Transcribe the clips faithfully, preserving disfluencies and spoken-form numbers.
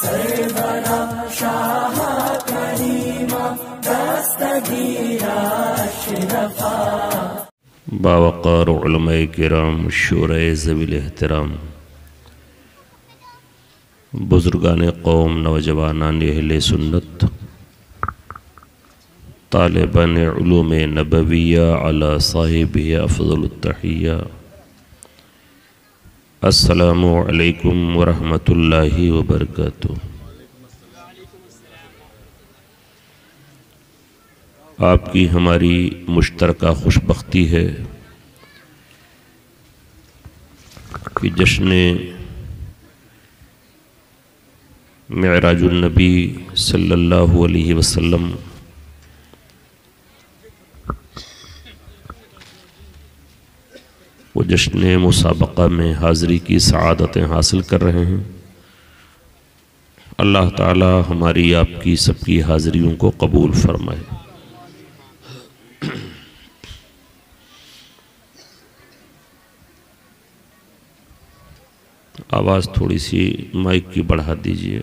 Karbala Shah करीमा दस्तगीरा अशरफा। बावक़ार उलमाए किराम, शूराए ज़वील एहतराम, बुज़ुर्गान कौम, नौजवानान अहले सुन्नत, तालिबान उलूम नबविया अला साहिबिही अफ़ज़लुत तहिया, अस्सलामु अलैकुम व रहमतुल्लाहि व बरकातुहू। आपकी हमारी मुश्तरका खुशबख्ती है कि जश्न मिअराजुन नबी सल्लल्लाहु अलैहि वसल्लम वो जश्न मुसाबक़ा में हाज़िरी की सआदतें हासिल कर रहे हैं। अल्लाह ताला हमारी आपकी सबकी हाज़िरियों को कबूल फरमाए। आवाज़ थोड़ी सी माइक की बढ़ा दीजिए।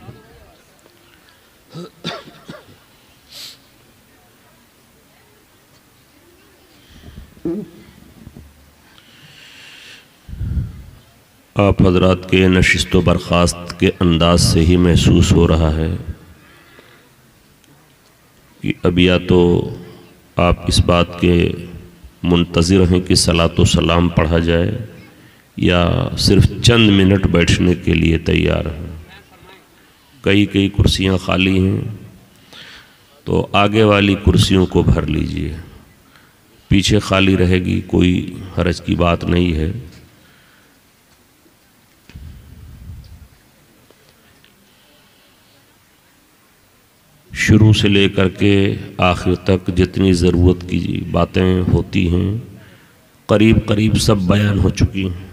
आप हजरात के नशिस्त व बर्खास्त के अंदाज से ही महसूस हो रहा है कि अब या तो आप इस बात के मुंतज़िर हैं कि सलातो सलाम पढ़ा जाए या सिर्फ चंद मिनट बैठने के लिए तैयार हैं। कई कई कुर्सियां खाली हैं तो आगे वाली कुर्सियों को भर लीजिए, पीछे खाली रहेगी, कोई हरज की बात नहीं है। शुरू से लेकर के आखिर तक जितनी ज़रूरत की बातें होती हैं करीब करीब सब बयान हो चुकी हैं।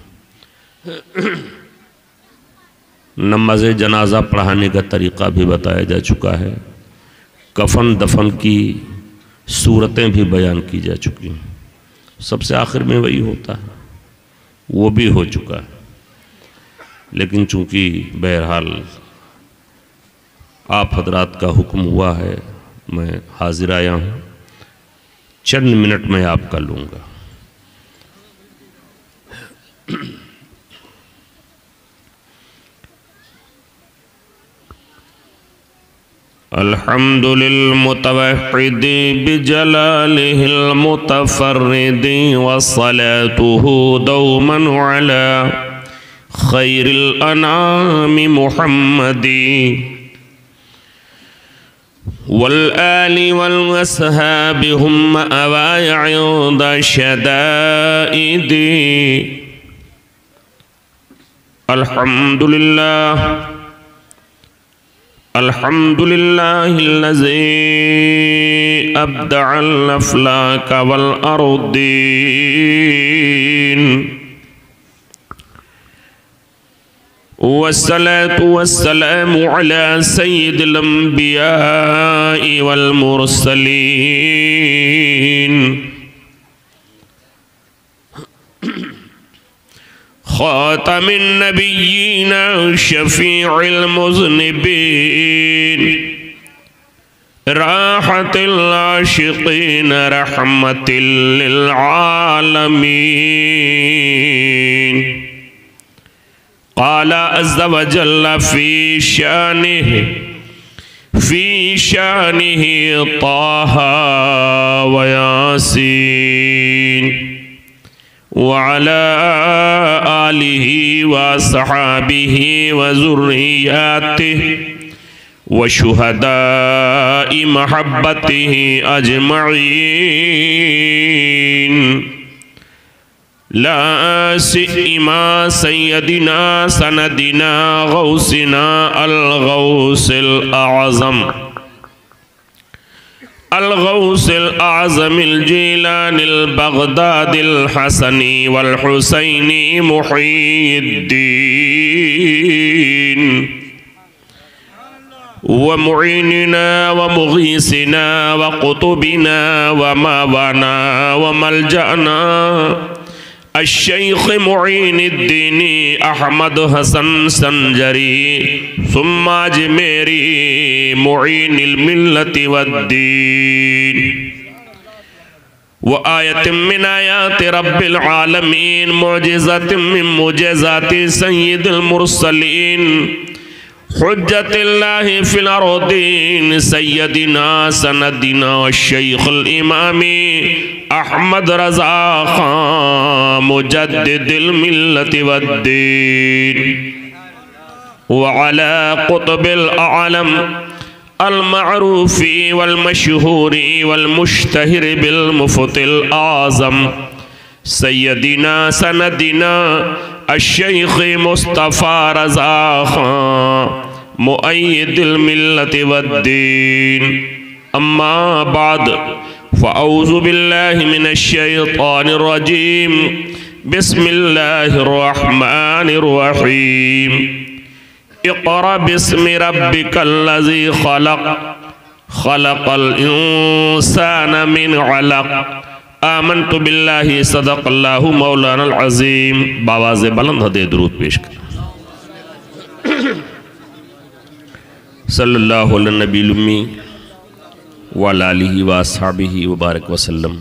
नमाज़ जनाजा पढ़ाने का तरीक़ा भी बताया जा चुका है, कफन दफन की सूरतें भी बयान की जा चुकी हैं। सबसे आखिर में वही होता है, वो भी हो चुका है। लेकिन चूँकि बहरहाल आप हजरात का हुक्म हुआ है, मैं हाजिर आया हूँ, चंद मिनट में आपका लूँगा। अल्हम्दुलिल मुतवहिदी बिजलालिहिल मुतफर्रिदी वस्सलातुहु दौमन अला खैरिल अनामि मुहम्मदी वल आलि वल अस्हाबि हुम अवाइद शदाइदी। अल्हम्दुलिल्लाह अल्हम्दुलिल्लाहिल्लज़ी अब्दअल अफ़लाक वल अर्दीन वस्सलातु वस्सलामु अला सय्यिदिल अंबिया'i वल मुरसलीन खातमिन नबिय्यीन शफीइल मुज़निबीन राहतिल आशिक़ीन रहमतिल लिल आलमीन। क़ाला अज़्ज़ व जल्ल फ़ी शानिहि फ़ी शानिहि ताहा व यासीन व अला आलिहि व अस्हाबिहि व ज़ुर्रिय्यतिहि व शुहदाइ महब्बतिहि अजमईन। ला सिमा सय्यदिना सनदिना गौसिना अल गौसिल आज़म अल गौसिल आज़मिल जीलानिल बगदादिल हसनी वल हुसैनी मुहीद्दीन व मुईनिना व मुगीसिना व कुतुबिना व मावाना व मलजाना अश-शैख़ मुईनुद्दीन अहमद हसन संजरी सुम्मा अजमेरी मुईनुल मिल्लति वद्दीन व आयतिम मिन आयाति रब्बिल आलमीन मुअजिज़तिम मिन मुअजिज़ाति सय्यिदिल मुरसलीन हुज्जतिल्लाहि फिल अर्दीन सय्यदिना सनदिना शैख़ुल इमामी अहमद रज़ा खान मुजद्दिदिल मिल्लति वद्दीन व अला कुतुबिल आलम अल-मअरूफ़ी वल-मशहूरी वल-मुश्तहिर बिल-मुफ़्तिल आज़म सय्यदिना सनदिना अश-शैख़ मुस्तफ़ा रज़ा खान मुअय्यिदिल मिल्लति वद्दीन अम्मा बाद फ़अऊज़ु बिल्लाहि मिनश शैतानिर रजीम बिस्मिल्लाहिर रहमानिर रहीम इक़रा बिस्मि रब्बिकल्लज़ी ख़लक़ ख़लक़ल इंसान मिन अलक़ आमनतु बिल्लाहि सदक़ल्लाहु मौलानल अज़ीम। बावाज़े बुलंद हदे दुरूद पेश कर सल्लल्लाहु अलैहि नबील उम्मी व अला आलिहि व अस्हाबिहि व बारक वसल्लम।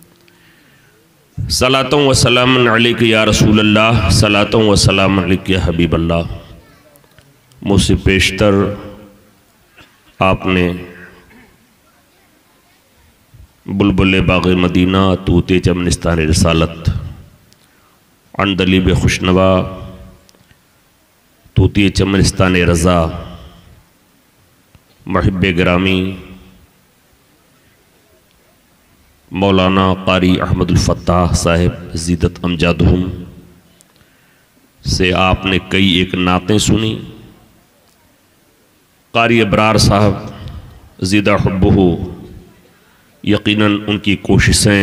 सलातों व सलामुन अलैका या रसूलल्लाह, सलातों व सलामुन अलैका या हबीबल्लाह। मुझसे पेशतर आपने बुलबुल बाग़ मदीना तूते चमनिस्तान रसालत अंदलीब खुशनवा तूते चमनिस्तान रज़ा महब ग्रामी मौलाना क़ारी अहमदुल फ़त्ताह साहिब ज़ीदत अमजादहुम से आपने कई एक नातें सुनी। क़ारी अबरार साहब ज़ीदा हुब्बुहु, यकीनन उनकी कोशिशें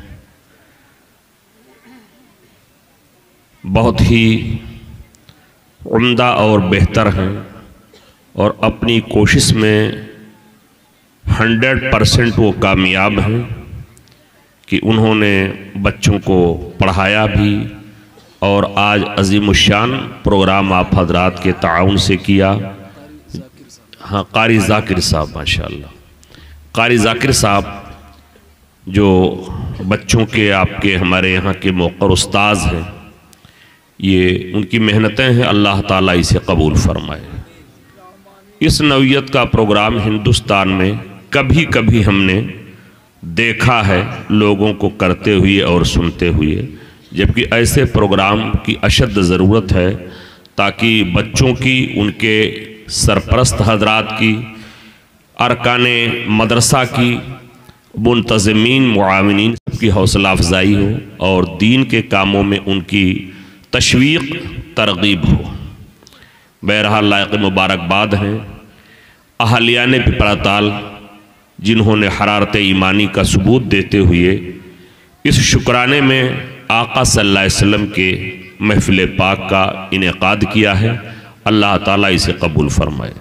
बहुत ही उम्दा और बेहतर हैं और अपनी कोशिश में हंड्रेड परसेंट वो कामयाब हैं कि उन्होंने बच्चों को पढ़ाया भी और आज अज़ीमुश्शान प्रोग्राम आप हज़रात के ताउन से किया। हाँ, क़ारी ज़ाकिर साहब, माशाअल्लाह क़ारी ज़ाकिर साहब जो बच्चों के आपके हमारे यहाँ के मौक़र उस्ताज़ हैं, ये उनकी मेहनतें हैं, अल्लाह ताला इसे कबूल फरमाए। इस नौइयत का प्रोग्राम हिंदुस्तान में कभी कभी हमने देखा है लोगों को करते हुए और सुनते हुए, जबकि ऐसे प्रोग्राम की अशद ज़रूरत है ताकि बच्चों की, उनके सरपरस्त हजरात की, अरकाने मदरसा की, मुंतज़मीन मुआविनीन की हौसला अफजाई हो और दीन के कामों में उनकी तशवीक़ तरगीब हो। बहरहाल लायक मुबारकबाद हैं अहलियान पिपराताल जिन्होंने हरारत ईमानी का सबूत देते हुए इस शुक्राने में आका सल्लल्लाहु अलैहि वसल्लम के महफ़िल पाक का इनेकाद किया है। अल्लाह ताला इसे कबूल फरमाए।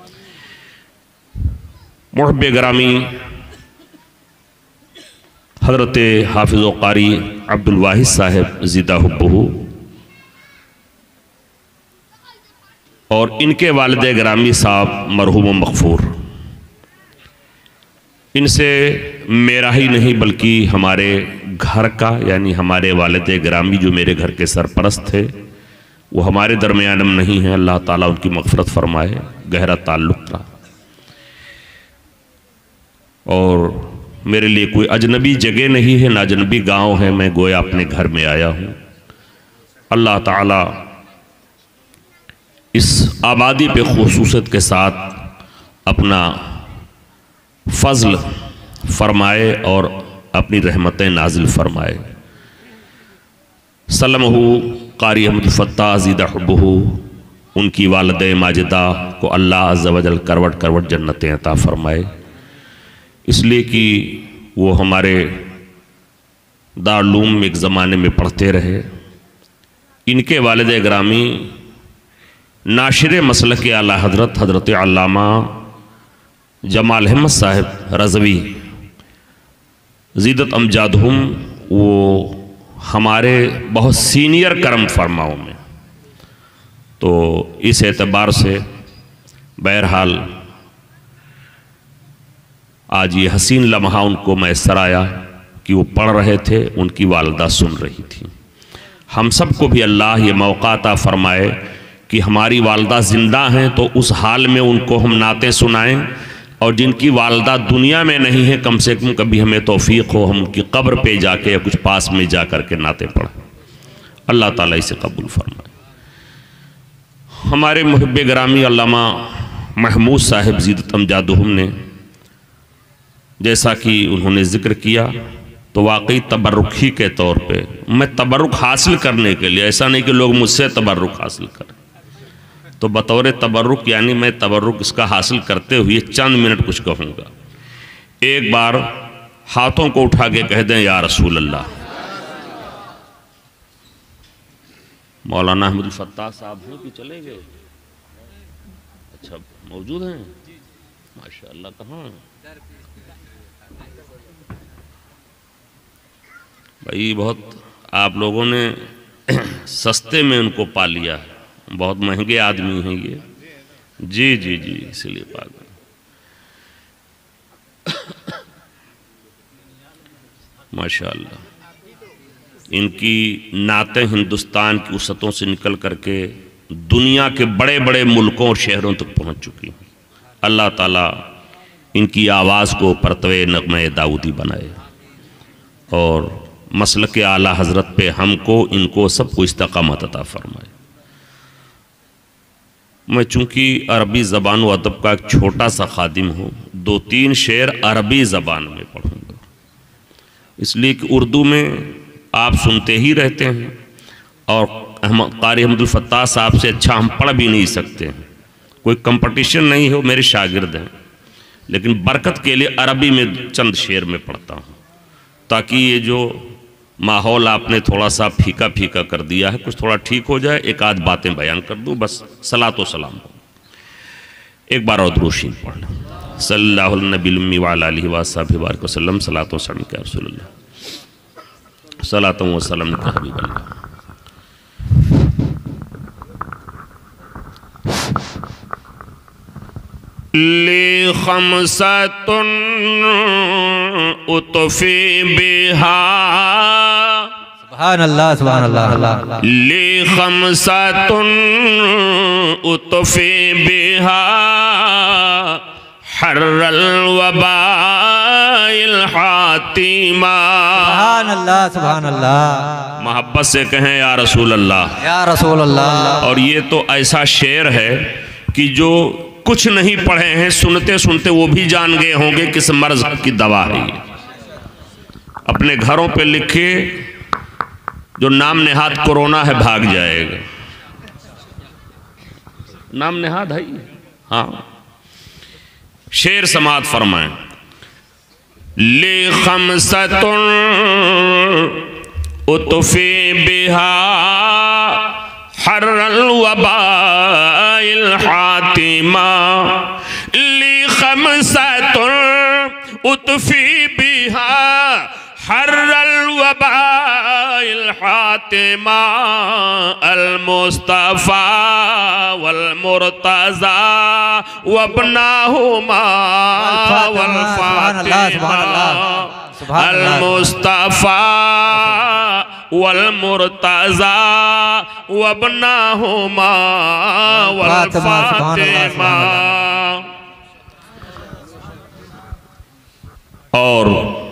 मुहब्ब ग्रामी हज़रत हाफिज़ व क़ारी अब्दुल वाहिद साहिब ज़ीदा हुब्बुहु और इनके वालिद ग्रामी साहब मरहूम मग़फ़ूर, इनसे मेरा ही नहीं बल्कि हमारे घर का, यानी हमारे वालिद ग्रामी जो मेरे घर के सरपरस्त थे, वो हमारे दरमियान में नहीं है। अल्लाह ताला उनकी मग़फ़िरत फरमाए। गहरा ताल्लुक़ था और मेरे लिए कोई अजनबी जगह नहीं है, ना अजनबी गाँव है। मैं गोया अपने घर में आया हूँ। अल्लाह ताला इस आबादी पे खुसूसियत के साथ अपना फ़ज़ल फरमाए और अपनी रहमतें नाजिल फरमाए। सल्लमहु क़ारी अहमदुल फ़त्ताह ज़ीदा हुब्बुहु, उनकी वालिद माजिदा को अल्लाह अज़्ज़ा वजल करवट करवट जन्नतें अता फरमाए, इसलिए कि वो हमारे दारुल उलूम में एक ज़माने में पढ़ते रहे। इनके वालिद ग्रामी नाशिर मसलक आला हज़रत हज़रत अल्लामा जमाल अहमद साहिब रज़वी ज़ीदत अमजादहुम, वो हमारे बहुत सीनियर कर्म फरमाओं में। तो इस एतबार से बहरहाल आज ये हसीन लम्हा उनको मैसर आया कि वो पढ़ रहे थे, उनकी वालदा सुन रही थी। हम सबको भी अल्लाह ये मौका अता फरमाए कि हमारी वालदा ज़िंदा हैं तो उस हाल में उनको हम नाते सुनाएं, और जिनकी वालदा दुनिया में नहीं है कम से कम कभी हमें तौफीक हो हम उनकी कब्र पे जाके या कुछ पास में जा कर के नाते पढ़ें। अल्लाह ताला इसे कबूल फरमाए। हमारे मुहिब ग्रामी अल्लामा महमूद साहिब ज़ीदत अमजादुहुम ने जैसा कि उन्होंने ज़िक्र किया, तो वाकई तबर्रुखी के तौर पे मैं तबर्रुक हासिल करने के लिए, ऐसा नहीं कि लोग मुझसे तबर्रुक हासिल करें, तो बतौर तबर्रुक यानी मैं तबर्रुक इसका हासिल करते हुए चंद मिनट कुछ कहूँगा। एक बार हाथों को उठा के कह दें या रसूल अल्लाह। मौलाना अहमदुल फत्ताह साहब हैं कि चले गए? अच्छा, मौजूद हैं माशाअल्लाह। कहाँ भाई, बहुत आप लोगों ने सस्ते में उनको पा लिया है, बहुत महंगे आदमी हैं ये। जी जी जी, इसलिए पा गए। माशाअल्लाह, इनकी नातें हिंदुस्तान की वसतों से निकल करके दुनिया के बड़े बड़े मुल्कों और शहरों तक पहुंच चुकी हैं। अल्लाह ताला इनकी आवाज़ को परतवे नग़्मे दाऊदी बनाए और मसलक आला हज़रत पे हमको इनको सबको इस्तकामत अता फरमाए। मैं चूँकि अरबी ज़बान व अदब का एक छोटा सा खादिम हूँ, दो तीन शेर अरबी ज़बान में पढ़ूँगा, इसलिए कि उर्दू में आप सुनते ही रहते हैं और क़ारी अहमदुल फत्ताह साहब से अच्छा हम पढ़ भी नहीं सकते हैं। कोई कंपटीशन नहीं है, मेरे शागिर्द हैं, लेकिन बरकत के लिए अरबी में चंद शेर में पढ़ता हूँ, ताकि ये जो माहौल आपने थोड़ा सा फीका फीका कर दिया है कुछ थोड़ा ठीक हो जाए, एक आध बातें बयान कर दूँ, बस सलातो सलाम हो। एक बार और दुरूद शरीफ पढ़ लें। सल्लल्लाहु अलैहि व आलिहि व सल्लम। सलातो सलाम के रसूलुल्लाह, सलातो व सलाम के हबीबल्लाह। ले खमसतुन उतफी बिहा, सुभान अल्लाह सुभान अल्लाह। ले खमसतुन उतफी बिहा हर्रल वबाइल हातिमा। सुभान अल्लाह सुभान अल्लाह। मोहब्बत से कहें या रसूल अल्लाह, या रसूल अल्लाह। और ये तो ऐसा शेर है कि जो कुछ नहीं पढ़े हैं सुनते सुनते वो भी जान गए होंगे किस मर्ज की दवा है ये। अपने घरों पे लिखे, जो नाम नेहाद कोरोना है भाग जाएगा। नाम नेहाद है, हाँ। शेर समात फरमाएं। ले खमसतुन उतफी बिहा हर्रल वबाइल हातिमा। ली खमसतुन उतफी बिहा हर्रल वबाइल हातिमा। अल मुस्तफा वल मुर्तज़ा वब्नाहुमा वल फातिमा। अल मुस्तफा वल मुर्तज़ा वब्नाहुमा वल फातिमा। और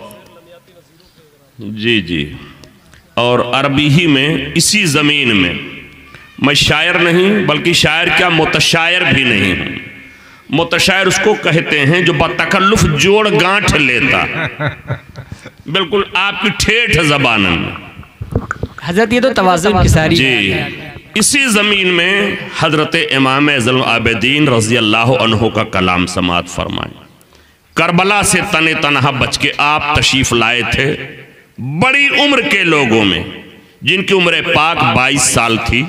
जी जी, और अरबी ही में इसी ज़मीन में, मैं शायर नहीं बल्कि शायर क्या मुतशायर भी नहीं हूँ। मुतशायर उसको कहते हैं जो बतकल्लुफ़ जोड़ गांठ लेता, बिल्कुल आपकी ठेठ ज़बान में। हज़रत ये तो तवाज़ुन की सारी जी। इसी ज़मीन में हज़रत इमाम ज़ैनुल आबिदीन रज़ी अल्लाह अन्हु का कलाम समात फरमाए। करबला से तने तनहा बच के आप तशरीफ़ लाए थे बड़ी उम्र के लोगों में, जिनकी उम्र पाक बाईस साल थी।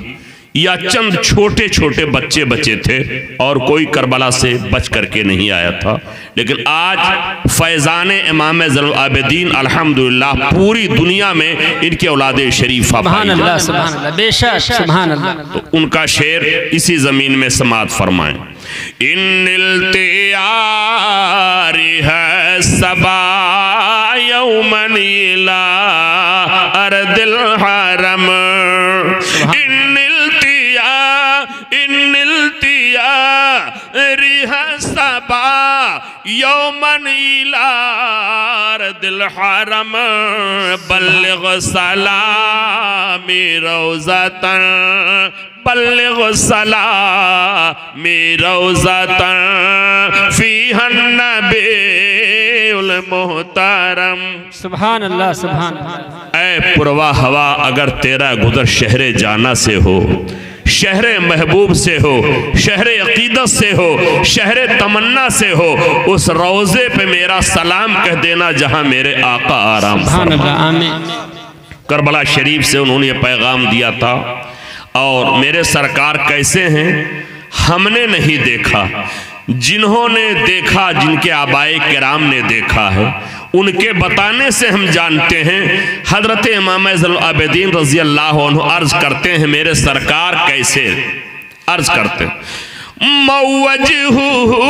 या चंद छोटे छोटे बच्चे बचे थे और कोई करबला से बच करके नहीं आया था। लेकिन आज फैज़ान इमाम ज़ैनुल आबिदीन अल्हम्दुलिल्लाह पूरी दुनिया में इनके औलादे शरीफा पाई अल्लाह सुभान अल्लाह बेशक सुभान अल्लाह। तो उनका शेर इसी ज़मीन में समात फरमाएं। इन्निल तियारी है सबा यौमन इला अर्दिल हरम। इन्निल तिया इन्निल तियारी है सबा यौमन इला अर्दिल हरम। बल्लिग सलामी रोज़तन बल्लिग सलामी रोज़तन फ़ीहन नबीउल मुहतरम। सुभान अल्लाह सुभान अल्लाह। ऐ पुरवा हवा अगर तेरा गुज़र शहरे जाना से हो, शहरे महबूब से हो, शहरे अकीदत से हो, शहरे तमन्ना से हो, उस रोज़े पे मेरा सलाम कह देना जहां मेरे आका आराम फरमा। करबला शरीफ से उन्होंने ये पैगाम दिया था। और मेरे सरकार कैसे हैं हमने नहीं देखा, जिन्होंने देखा, जिनके आबाए किराम ने देखा है, उनके बताने से हम जानते हैं। हजरत इमाम ज़ैनुल आबिदीन रज़ी अल्लाह अन्हु अर्ज करते हैं मेरे सरकार कैसे अर्ज करते हैं। मौवजहू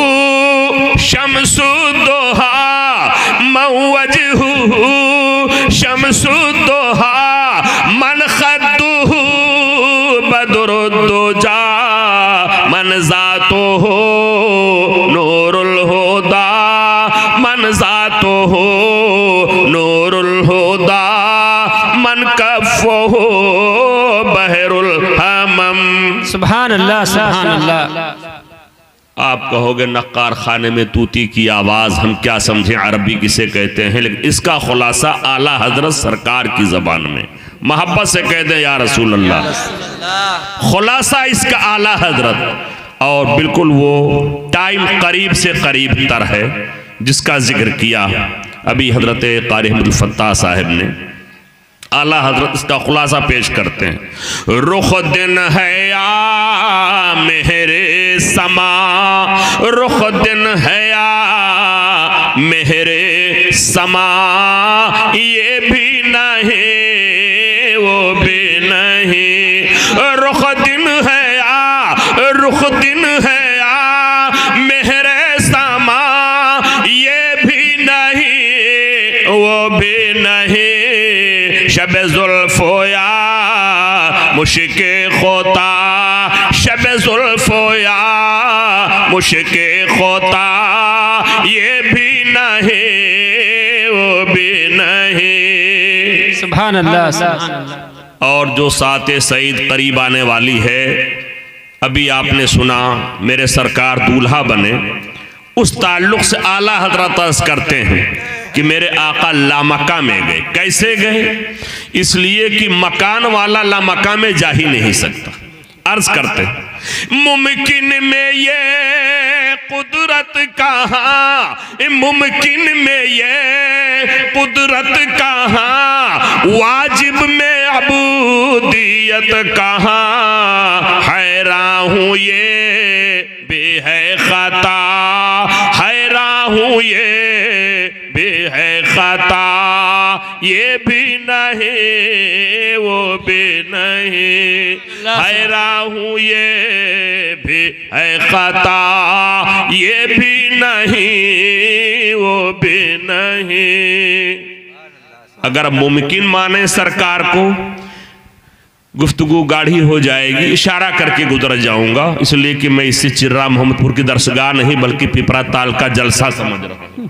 शम्सुद्दोहा मौवजहू शम्सुद्दोहा मन खद्दुहू बदरुद्दुजा मन ज़ातो हो नूरुल हुदा मन ज़ातो हो नूरुल हुदा मन कफ़ो हो बहरुल हमम। सुभान अल्लाह सुभान अल्लाह। आप कहोगे नक्कार खाने में तूती की आवाज़ हम क्या समझें, अरबी किसे कहते हैं, लेकिन इसका खुलासा आला हजरत सरकार की ज़बान में मोहब्बत से कह दें या रसूल अल्लाह। खुलासा इसका आला हजरत और बिल्कुल वो टाइम करीब से करीब तर है जिसका जिक्र किया अभी हजरत क़ारी अहमद फत्ताह साहब ने। आला हजरत इसका खुलासा पेश करते हैं। रुख दिन है या मेहरे समा रुख दिन है या मेहरे समा ये भी नहीं वो भी नहीं। रुख दिन है या रुख दिन है या मेहरे समा ये भी नहीं वो भी नहीं। शब जुल्फोया मुश्के खोता शब जुल्फोया मुश्के खोता ये भी नहीं वो भी नहीं। सुभान अल्लाह सुभान अल्लाह। और जो साते सईद करीब आने वाली है, अभी आपने सुना मेरे सरकार दूल्हा बने, उस ताल्लुक से आला हजरत अर्ज़ करते हैं कि मेरे आका लामका में गए। कैसे गए? इसलिए कि मकान वाला लामका में जा ही नहीं सकता। अर्ज करते मुमकिन में ये कुदरत कहाँ, मुमकिन में ये कुदरत कहाँ, वाजिब में अबूदियत कहाँ। हैरान हूँ ये भी है खता, हैरान हूँ ये भी है खता, ये भी नहीं वो भी नहीं। हैरान हूँ ये भी है खता, ये भी नहीं वो भी नहीं। अगर मुमकिन माने सरकार को, गुफ्तगू गाढ़ी हो जाएगी, इशारा करके गुजर जाऊंगा, इसलिए कि मैं इसे चिर्रा मोहम्मदपुर की दरसगाह नहीं बल्कि पिपरा ताल का जलसा समझ रहा हूं।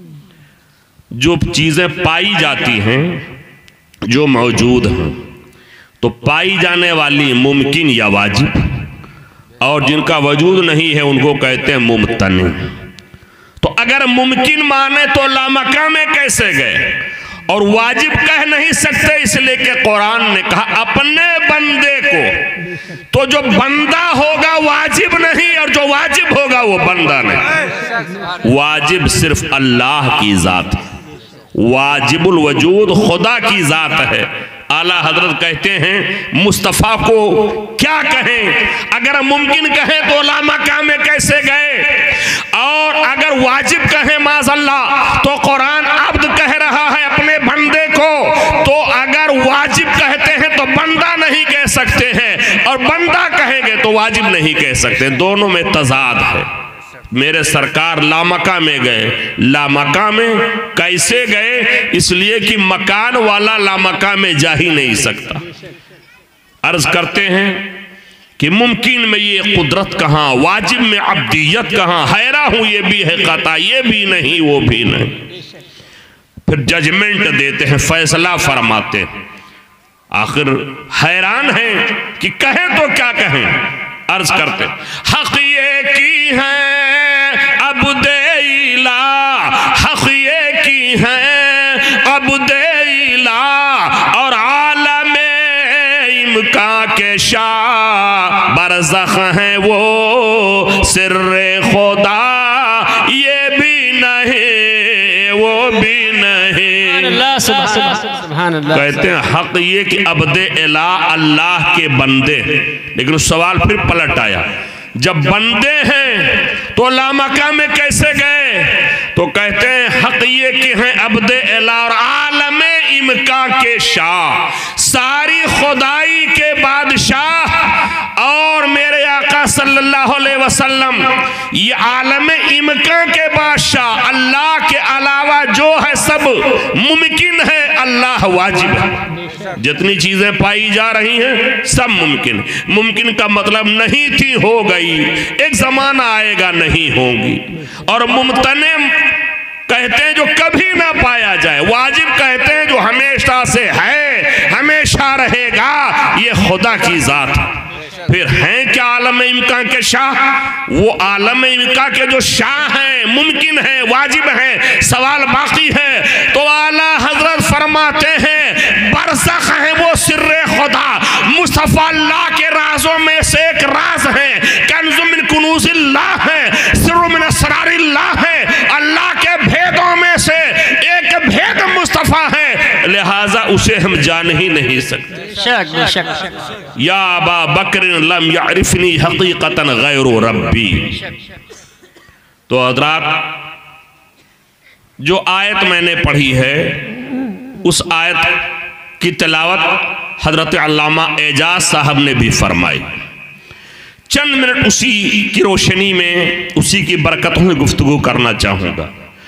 जो चीजें पाई जाती हैं, जो मौजूद हैं, तो पाई जाने वाली मुमकिन या वाजिब, और जिनका वजूद नहीं है उनको कहते हैं मुमतनी। तो अगर मुमकिन माने तो लामका में कैसे गए, और वाजिब कह नहीं सकते, इसलिए कि कुरान ने कहा अपने बंदे को, तो जो बंदा होगा वाजिब नहीं, और जो वाजिब होगा वो बंदा नहीं। वाजिब सिर्फ अल्लाह की जात है, वाजिबुल वजूद खुदा की जात है, आला हजरत कहते हैं मुस्तफ़ा को क्या कहें, अगर मुमकिन कहें तो ला मकाम में कैसे गए, और अगर वाजिब कहें माज़अल्लाह तो कुरान अब्द कह रहा है अपने बंदे को, तो अगर वाजिब कहते हैं तो बंदा नहीं कह सकते हैं, और बंदा कहेंगे तो वाजिब नहीं कह सकते, दोनों में तजाद है। मेरे सरकार लामका में गए, लामका में कैसे गए, इसलिए कि मकान वाला लामका में जा ही नहीं सकता। अर्ज करते हैं कि मुमकिन में ये कुदरत कहाँ, वाजिब में अब्दियत कहाँ, हैरा हूं ये भी है कता, ये भी नहीं वो भी नहीं। फिर जजमेंट देते हैं, फैसला फरमाते हैं। आखिर हैरान है कि कहें तो क्या कहें। अर्ज करते हक ये की है अब देला, हक ये की है अब देला, और आलम इम्का के शाह बरज़ख हैं वो सिर्रे खुदा, ये भी नहीं वो भी नहीं। कहते हैं हक ये कि अब्दे इला अल्लाह के बंदे, लेकिन उस सवाल फिर पलट आया, जब बंदे हैं तो लामका में कैसे गए, तो कहते हैं हक ये कि हैं अब्दे इला और आलम इम्का के शाह, सारी खुदाई के बादशाह और मेरे आका सल्लल्लाहु अलैहि वसल्लम, ये आलम इम्का के बादशाह, अल्लाह के अलावा जो है सब मुमकिन है, अल्लाह वाजिब है। जितनी चीजें पाई जा रही हैं सब मुमकिन, मुमकिन का मतलब नहीं थी हो गई, एक जमाना आएगा नहीं होगी। और मुमतने कहते हैं जो कभी ना पाया जाए, वाजिब कहते हैं जो हमेशा से है हमेशा रहेगा, ये खुदा की जात। फिर हैं क्या आलम इम्का के शाह, वो आलम इम्का के जो शाह हैं, मुमकिन है, वाजिब है, सवाल बाकी है। तो आला हजरत फरमाते हैं बरज़ख है वो सिर्रे खुदा, मुस्तफ़ा अल्लाह के राजों में से एक राज है, कन्ज़ुम मिन कुनूज़िल्लाह है, सिर्रुम मिन असरारिल्लाह है, अल्लाह के भेदों में से एक भेद मुस्तफ़ा है, लिहाजा उसे हम जान ही नहीं सकते। शक, शक। या अबा बकर लम यारिफनी हकीकतन गैरु रब्बी। तो हज़रात जो आयत मैंने पढ़ी है उस आयत की तिलावत हजरत अल्लामा एजाज साहब ने भी फरमाई। चंद मिनट उसी की रोशनी में उसी की बरकतों में गुफ्तगू करना चाहूँगा।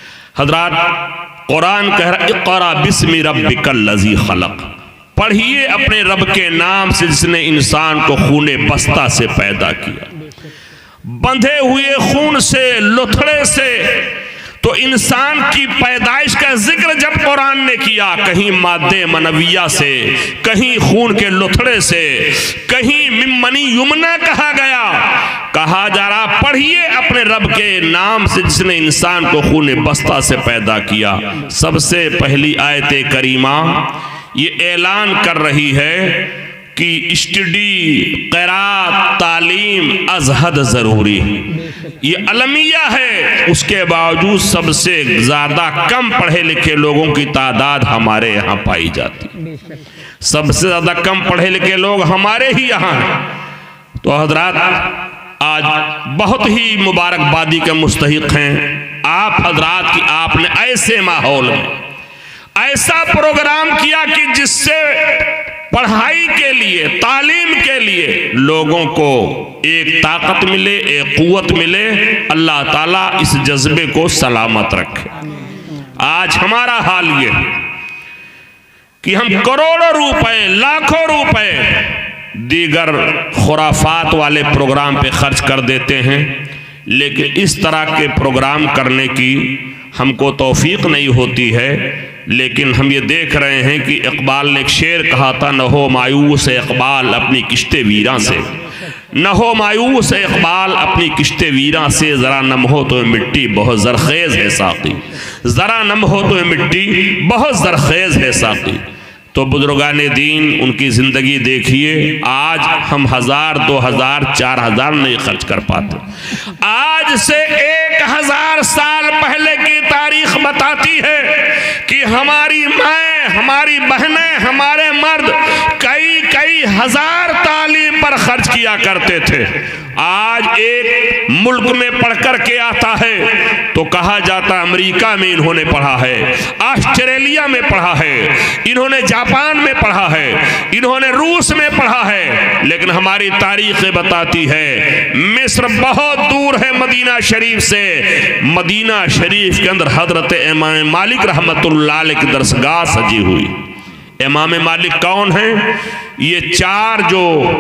हजरात कुरान कह रहा इक़रा बिस्मि रब्बिकल लज़ी खलक़, पढ़िए अपने रब के नाम से जिसने इंसान को खूने बस्ता से पैदा किया। बंधे हुए खून से, लुथड़े से, तो इंसान की पैदाइश का जिक्र जब कुरान ने किया, कहीं मादे मनविया से, कहीं खून के लुथड़े से, कहीं मिम्मनी युमना कहा गया, कहा जा रहा पढ़िए अपने रब के नाम से जिसने इंसान को खूने बस्ता से पैदा किया। सबसे पहली आयत करीमा ये ऐलान कर रही है कि स्टडी, क़िरात, तालीम अज़हद ज़रूरी है। ये अलमिया है, उसके बावजूद सबसे ज़्यादा कम पढ़े लिखे लोगों की तादाद हमारे यहाँ पाई जाती है। सबसे ज़्यादा कम पढ़े लिखे लोग हमारे ही यहाँ हैं। तो हजरात आज बहुत ही मुबारकबादी के मुस्तहिक हैं आप हजरात की, आपने ऐसे माहौल में ऐसा प्रोग्राम किया कि जिससे पढ़ाई के लिए, तालीम के लिए लोगों को एक ताकत मिले, एक कुव्वत मिले। अल्लाह ताला इस जज्बे को सलामत रखे। आज हमारा हाल ये कि हम करोड़ों रुपए, लाखों रुपए दीगर खुराफात वाले प्रोग्राम पे खर्च कर देते हैं, लेकिन इस तरह के प्रोग्राम करने की हमको तौफीक नहीं होती है। लेकिन हम ये देख रहे हैं कि इकबाल ने एक शेर कहा था, न हो मायूस इकबाल अपनी किश्ते वीरां से, न हो मायूस इकबाल अपनी किश्ते वीरां से, ज़रा नम हो तो मिट्टी बहुत ज़रखेज़ है साक़ी, ज़रा नम हो तो मिट्टी बहुत ज़रखेज़ है साक़ी। तो बुजुर्गाने दीन, उनकी ज़िंदगी देखिए, आज हम हज़ार, दो हज़ार, चार हज़ार नहीं खर्च कर पाते। आज से एक हज़ार साल पहले की तारीख बताती है कि हमारी माएँ, हमारी बहनें, हमारे मर्द कई कई हजार तालीम पर खर्च किया करते थे। आज एक मुल्क में पढ़ कर के आता है तो कहा जाता अमेरिका में इन्होंने पढ़ा है, ऑस्ट्रेलिया में पढ़ा है, इन्होंने जापान में पढ़ा है, इन्होंने रूस में पढ़ा है। लेकिन हमारी तारीख बताती है मिस्र बहुत दूर है मदीना शरीफ से। मदीना शरीफ के अंदर हजरत इमाम मालिक रहमतुल्लाह अलैह की दरसगाह सजी हुई। इमाम मालिक कौन है? ये चार जो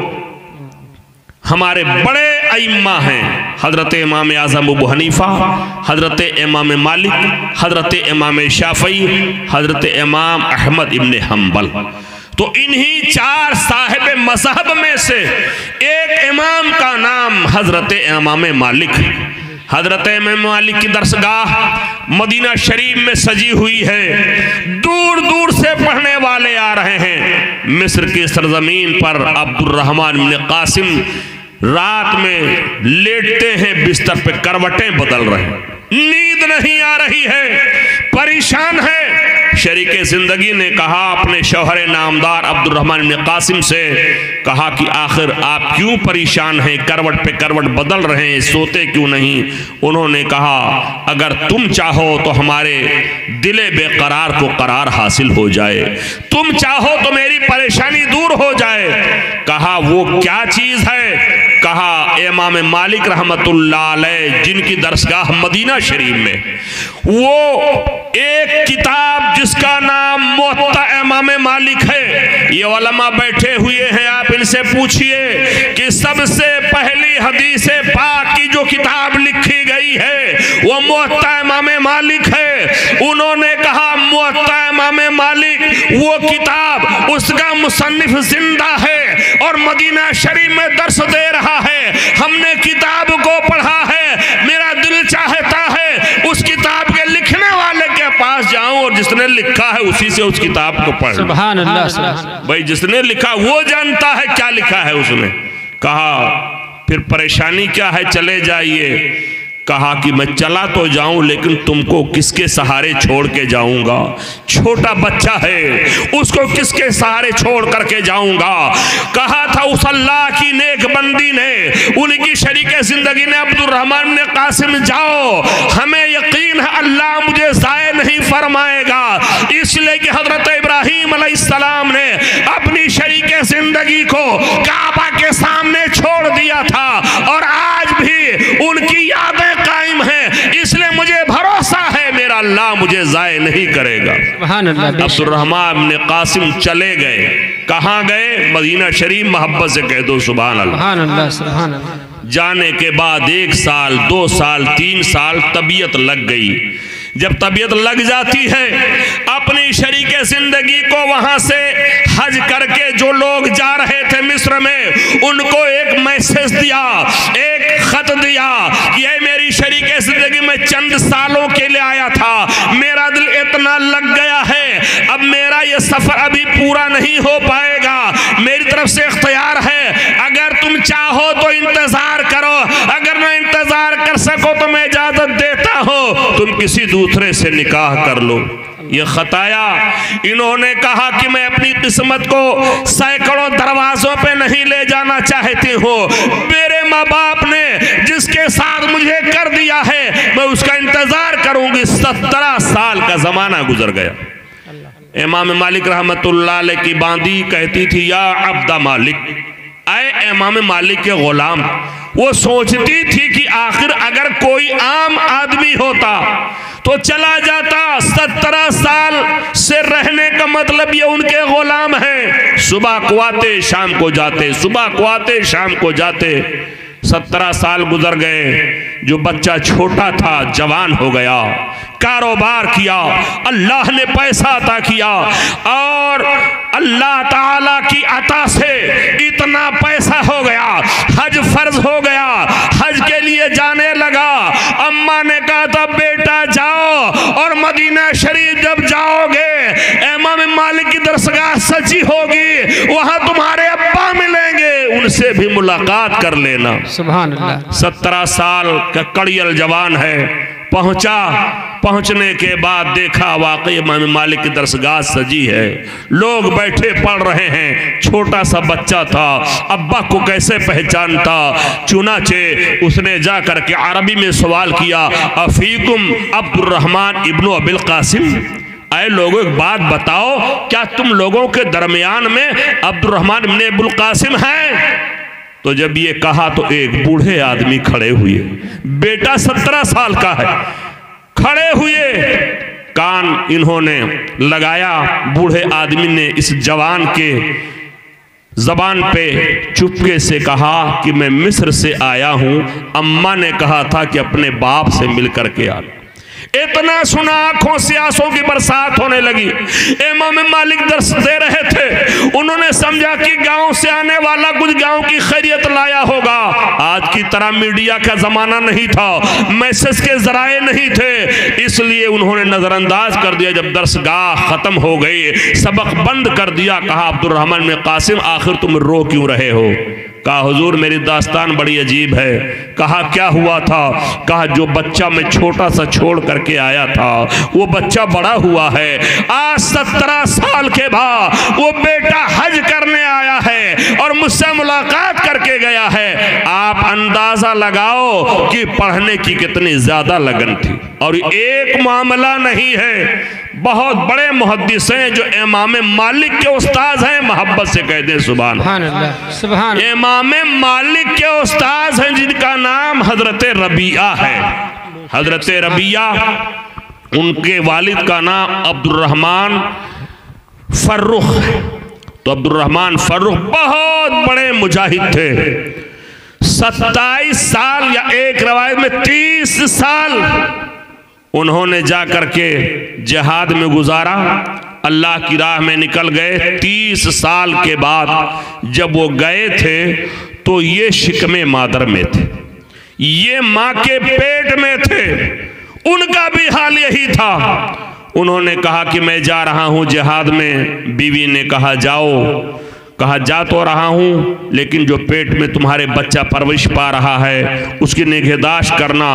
हमारे बड़े अइम्मा हैं, हजरत इमाम आज़म अबू हनीफा, हजरत इमाम मालिक, हजरत इमाम शाफई, हजरत इमाम अहमद इब्ने हम्बल। तो इन्हीं चार साहिब मज़हब में से एक इमाम का नाम हजरत इमाम मालिक। हजरत इमाम मालिक की दरसगाह मदीना शरीफ में सजी हुई है। दूर दूर से पढ़ने वाले आ रहे हैं। मिस्र की सरजमीन पर अब्दुर्रहमान इब्न कासिम रात में लेटते हैं, बिस्तर पे करवटें बदल रहे हैं, नींद नहीं आ रही है, परेशान है। शरीके जिंदगी ने कहा अपने शौहर नामदार अब्दुर्रहमान इब्न कासिम से, कहा कि आखिर आप क्यों परेशान हैं, करवट पे करवट बदल रहे हैं, सोते क्यों नहीं? उन्होंने कहा अगर तुम चाहो तो हमारे दिले बेकरार को करार हासिल हो जाए, तुम चाहो तो मेरी परेशानी दूर हो जाए। कहा वो क्या चीज है? कहा इमाम मालिक रहमतुल्लाह अलैह जिनकी दरसगाह मदीना शरीफ में, वो एक किताब जिसका नाम मुअत्ता इमाम मालिक है। ये उलमा बैठे हुए हैं, आप इनसे पूछिए कि सबसे पहली हदीस पाक की जो किताब लिखी गई है वो मुअत्ता इमाम मालिक है। उन्होंने कहा मुअत्ता इमाम मालिक वो किताब, उसका मुसन्निफ जिंदा है और मदीना शरीफ में दर्स दे रहा है। हमने किताब को पढ़ा है, मेरा दिल चाहता है उस किताब के लिखने वाले के पास जाऊं और जिसने लिखा है उसी से उस किताब को पढ़। सुभान अल्लाह। भाई जिसने लिखा वो जानता है क्या लिखा है उसने। कहा फिर परेशानी क्या है, चले जाइए। कहा कि मैं चला तो जाऊं लेकिन तुमको किसके सहारे छोड़ के जाऊंगा? छोटा बच्चा है, उसको किसके सहारे छोड़ करके जाऊंगा? कहा था उस अल्लाह की नेक बंदी ने, उनकी शरीके जिंदगी ने, अब्दुर्रहमान ने कासिम जाओ, हमें यकीन है अल्लाह मुझे ज़ाय नहीं फरमाएगा। इसलिए कि हजरत इब्राहीम अलैहिस्सलाम ने अपनी शरीके जिंदगी को काबा के सामने छोड़ दिया था और आज भी उनकी यादें कायम है। इसलिए मुझे भरोसा है मेरा अल्लाह मुझे ज़ाय नहीं करेगा। अब्दुर्रहमान इब्न कासिम चले गए। कहाँ गए? मदीना शरीफ। मोहब्बत से कह दो सुभान अल्लाह। जाने के बाद एक साल, दो साल, तीन साल तबीयत लग गई। जब तबीयत लग जाती है, अपनी शरीके जिंदगी को वहां से हज करके जो लोग जा रहे थे मिस्र में, उनको एक मैसेज दिया, एक खत दिया कि ये मेरी शरीके जिंदगी में चंद सालों के लिए आया था, मेरा दिल इतना लग गया है, अब मेरा ये सफर अभी पूरा नहीं हो पाएगा, मेरी तरफ से इख्तियार है, अगर तुम चाहो तो इंतजार करो, अगर ना इंतजार कर सको तो मैं इजाजत देता हूं, तुम किसी दूसरे से निकाह कर लो। ये खताया। इन्होंने कहा कि मैं अपनी किस्मत को सैकड़ों दरवाजों पे नहीं ले जाना चाहती हूँ, मेरे माँ बाप ने जिसके साथ मुझे कर दिया है मैं उसका इंतजार करूंगी। सत्रह साल का जमाना गुजर गया। इमाम मालिक रहमतुल्लाह अलैह की बांदी कहती थी या अब्दा मालिक, ऐ इमाम मालिक के गुलाम। वो सोचती थी कि आखिर अगर कोई आम आदमी होता तो चला जाता, सत्रह साल से रहने का मतलब ये उनके गुलाम हैं। सुबह को आते शाम को जाते, सुबह को आते शाम को जाते। सत्रह साल गुजर गए। जो बच्चा छोटा था जवान हो गया, कारोबार किया, अल्लाह ने पैसा अता किया और अल्लाह ताला की अता से इतना पैसा हो गया, हज फर्ज हो गया, हज के लिए जाने लगा। अम्मा ने कहा था बेटा जाओ और मदीना शरीफ जब जाओगे इमाम मालिक की दरसगाह सची होगी, वहां तुम्हारे अब्बा मिलेंगे, उनसे भी मुलाकात कर लेना। सुभान अल्लाह। सत्रह साल का कड़ियल जवान है, पहुंचा, पहुंचने के बाद देखा वाकई इमाम मालिक की दरसगाह सजी है, लोग बैठे पढ़ रहे हैं। छोटा सा बच्चा था, अब्बा को कैसे पहचानता। चुनाचे उसने जा करके अरबी में सवाल किया, अफीकुम अब्दुर्रहमान इब्नु अबिल कासिम, ऐ लोगों एक बात बताओ, क्या तुम लोगों के दरमियान में अब्दुर्रहमान इब्न अबुल कासिम हैं? तो जब ये कहा तो एक बूढ़े आदमी खड़े हुए, बेटा सत्रह साल का है, खड़े हुए, कान इन्होंने लगाया। बूढ़े आदमी ने इस जवान के जबान पे चुपके से कहा कि मैं मिस्र से आया हूं, अम्मा ने कहा था कि अपने बाप से मिल करके आ। इतना सुना आंखों से आंसू की बरसात होने लगी। इमाम मालिक दर्स दे रहे थे, उन्होंने समझा कि गांव से आने वाला कुछ गांव की खैरियत लाया होगा। आज की तरह मीडिया का जमाना नहीं था, मैसेज के जराए नहीं थे, इसलिए उन्होंने नजरअंदाज कर दिया। जब दरसगाह खत्म हो गई, सबक बंद कर दिया, कहा अब्दुर्रहमान में कासिम आखिर तुम रो क्यों रहे हो? कहा हुजूर मेरी दास्तान बड़ी अजीब है। कहा क्या हुआ था? कहा जो बच्चा मैं छोटा सा छोड़ करके आया था वो बच्चा बड़ा हुआ है, आज सत्रह साल के बाद वो बेटा हज करने आया है और मुझसे मुलाकात करके गया है। आप अंदाजा लगाओ कि पढ़ने की कितनी ज्यादा लगन थी। और एक मामला नहीं है, बहुत बड़े मुहद्दिस हैं जो इमाम मालिक के उस्ताद हैं, मोहब्बत से कह दे सुभान अल्लाह। सुभान इमाम मालिक के उस्ताद हैं जिनका नाम हजरत रबिया है। हजरत रबिया, उनके वालिद का नाम अब्दुर्रहमान फर्रुख है। तो अब्दुर्रहमान फर्रुख बहुत बड़े मुजाहिद थे। सत्ताईस साल या एक रवायत में तीस साल उन्होंने जा करके जिहाद में गुजारा, अल्लाह की राह में निकल गए। तीस साल के बाद जब वो गए थे तो ये शिकमे मादर में थे, ये माँ के पेट में थे, उनका भी हाल यही था। उन्होंने कहा कि मैं जा रहा हूँ जिहाद में। बीवी ने कहा जाओ। कहा जा तो रहा हूँ, लेकिन जो पेट में तुम्हारे बच्चा परवरिश पा रहा है उसकी निगहदाश्त करना।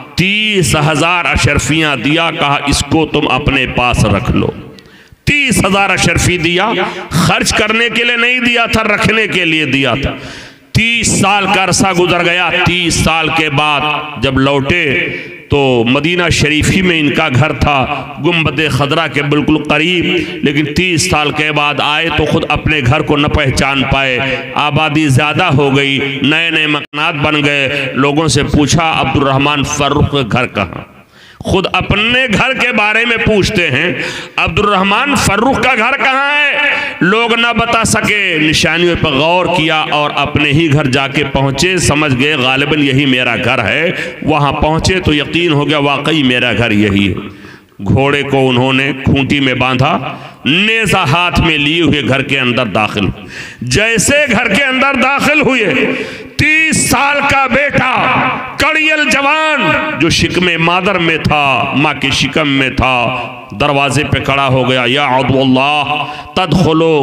तीस हजार अशरफियाँ दिया, कहा इसको तुम अपने पास रख लो। तीस हजार अशरफी दिया, खर्च करने के लिए नहीं दिया था, रखने के लिए दिया था। तीस साल का अरसा गुजर गया। तीस साल के बाद जब लौटे तो मदीना शरीफ ही में इनका घर था, गुम्बद खदरा के बिल्कुल करीब। लेकिन तीस साल के बाद आए तो खुद अपने घर को न पहचान पाए, आबादी ज़्यादा हो गई, नए नए मकानात बन गए। लोगों से पूछा अब्दुर्रहमान फर्रुख का घर कहाँ? खुद अपने घर के बारे में पूछते हैं, अब्दुर्रहमान फर्रुख का घर कहाँ है? लोग ना बता सके। निशानियों पर गौर किया और अपने ही घर जाके पहुंचे, समझ गए गालिबन यही मेरा घर है। वहां पहुंचे तो यकीन हो गया वाकई मेरा घर यही है। घोड़े को उन्होंने खूंटी में बांधा, नेज़ा हाथ में लिए हुए घर के अंदर दाखिल। जैसे घर के अंदर दाखिल हुए, तीस साल का बेटा कड़ियल जवान जो शिकमे मादर में था, माँ के शिकम में था, दरवाजे पे खड़ा हो गया। या अब्दुल्लाह तदखुलो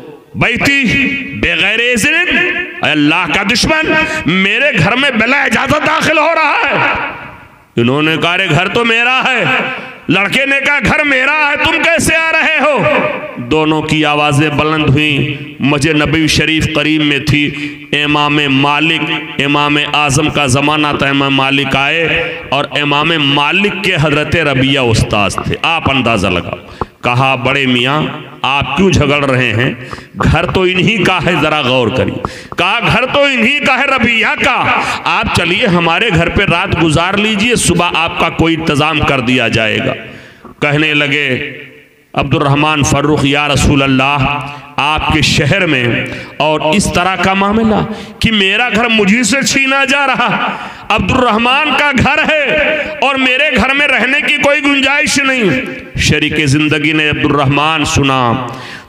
बैती बगैर इज़्न, अल्लाह का दुश्मन मेरे घर में बिला इजाजत दाखिल हो रहा है। इन्होंने कहा अरे घर तो मेरा है। लड़के ने कहा घर मेरा है, तुम कैसे आ रहे हो? दोनों की आवाज़ें बुलंद हुई। मस्जिद नबवी शरीफ करीब में थी। इमाम मालिक, इमाम आज़म का ज़माना था, इमाम मालिक आए और इमाम मालिक के हज़रत रबिया उस्ताद थे। आप अंदाज़ा लगाओ। कहा बड़े मियाँ आप क्यों झगड़ रहे हैं? घर तो इन्हीं का है, ज़रा गौर करिए। कहा घर तो इन्हीं का है, रबिया का। आप चलिए हमारे घर पे रात गुजार लीजिए, सुबह आपका कोई इंतज़ाम कर दिया जाएगा। कहने लगे अब्दुर्रहमान फर्रुख, या रसूल अल्लाह आपके शहर में और इस तरह का मामला कि मेरा घर मुझी से छीना जा रहा। अब्दुर्रहमान का घर है और मेरे घर में रहने की कोई गुंजाइश नहीं। शरीके ज़िंदगी ने अब्दुर्रहमान सुना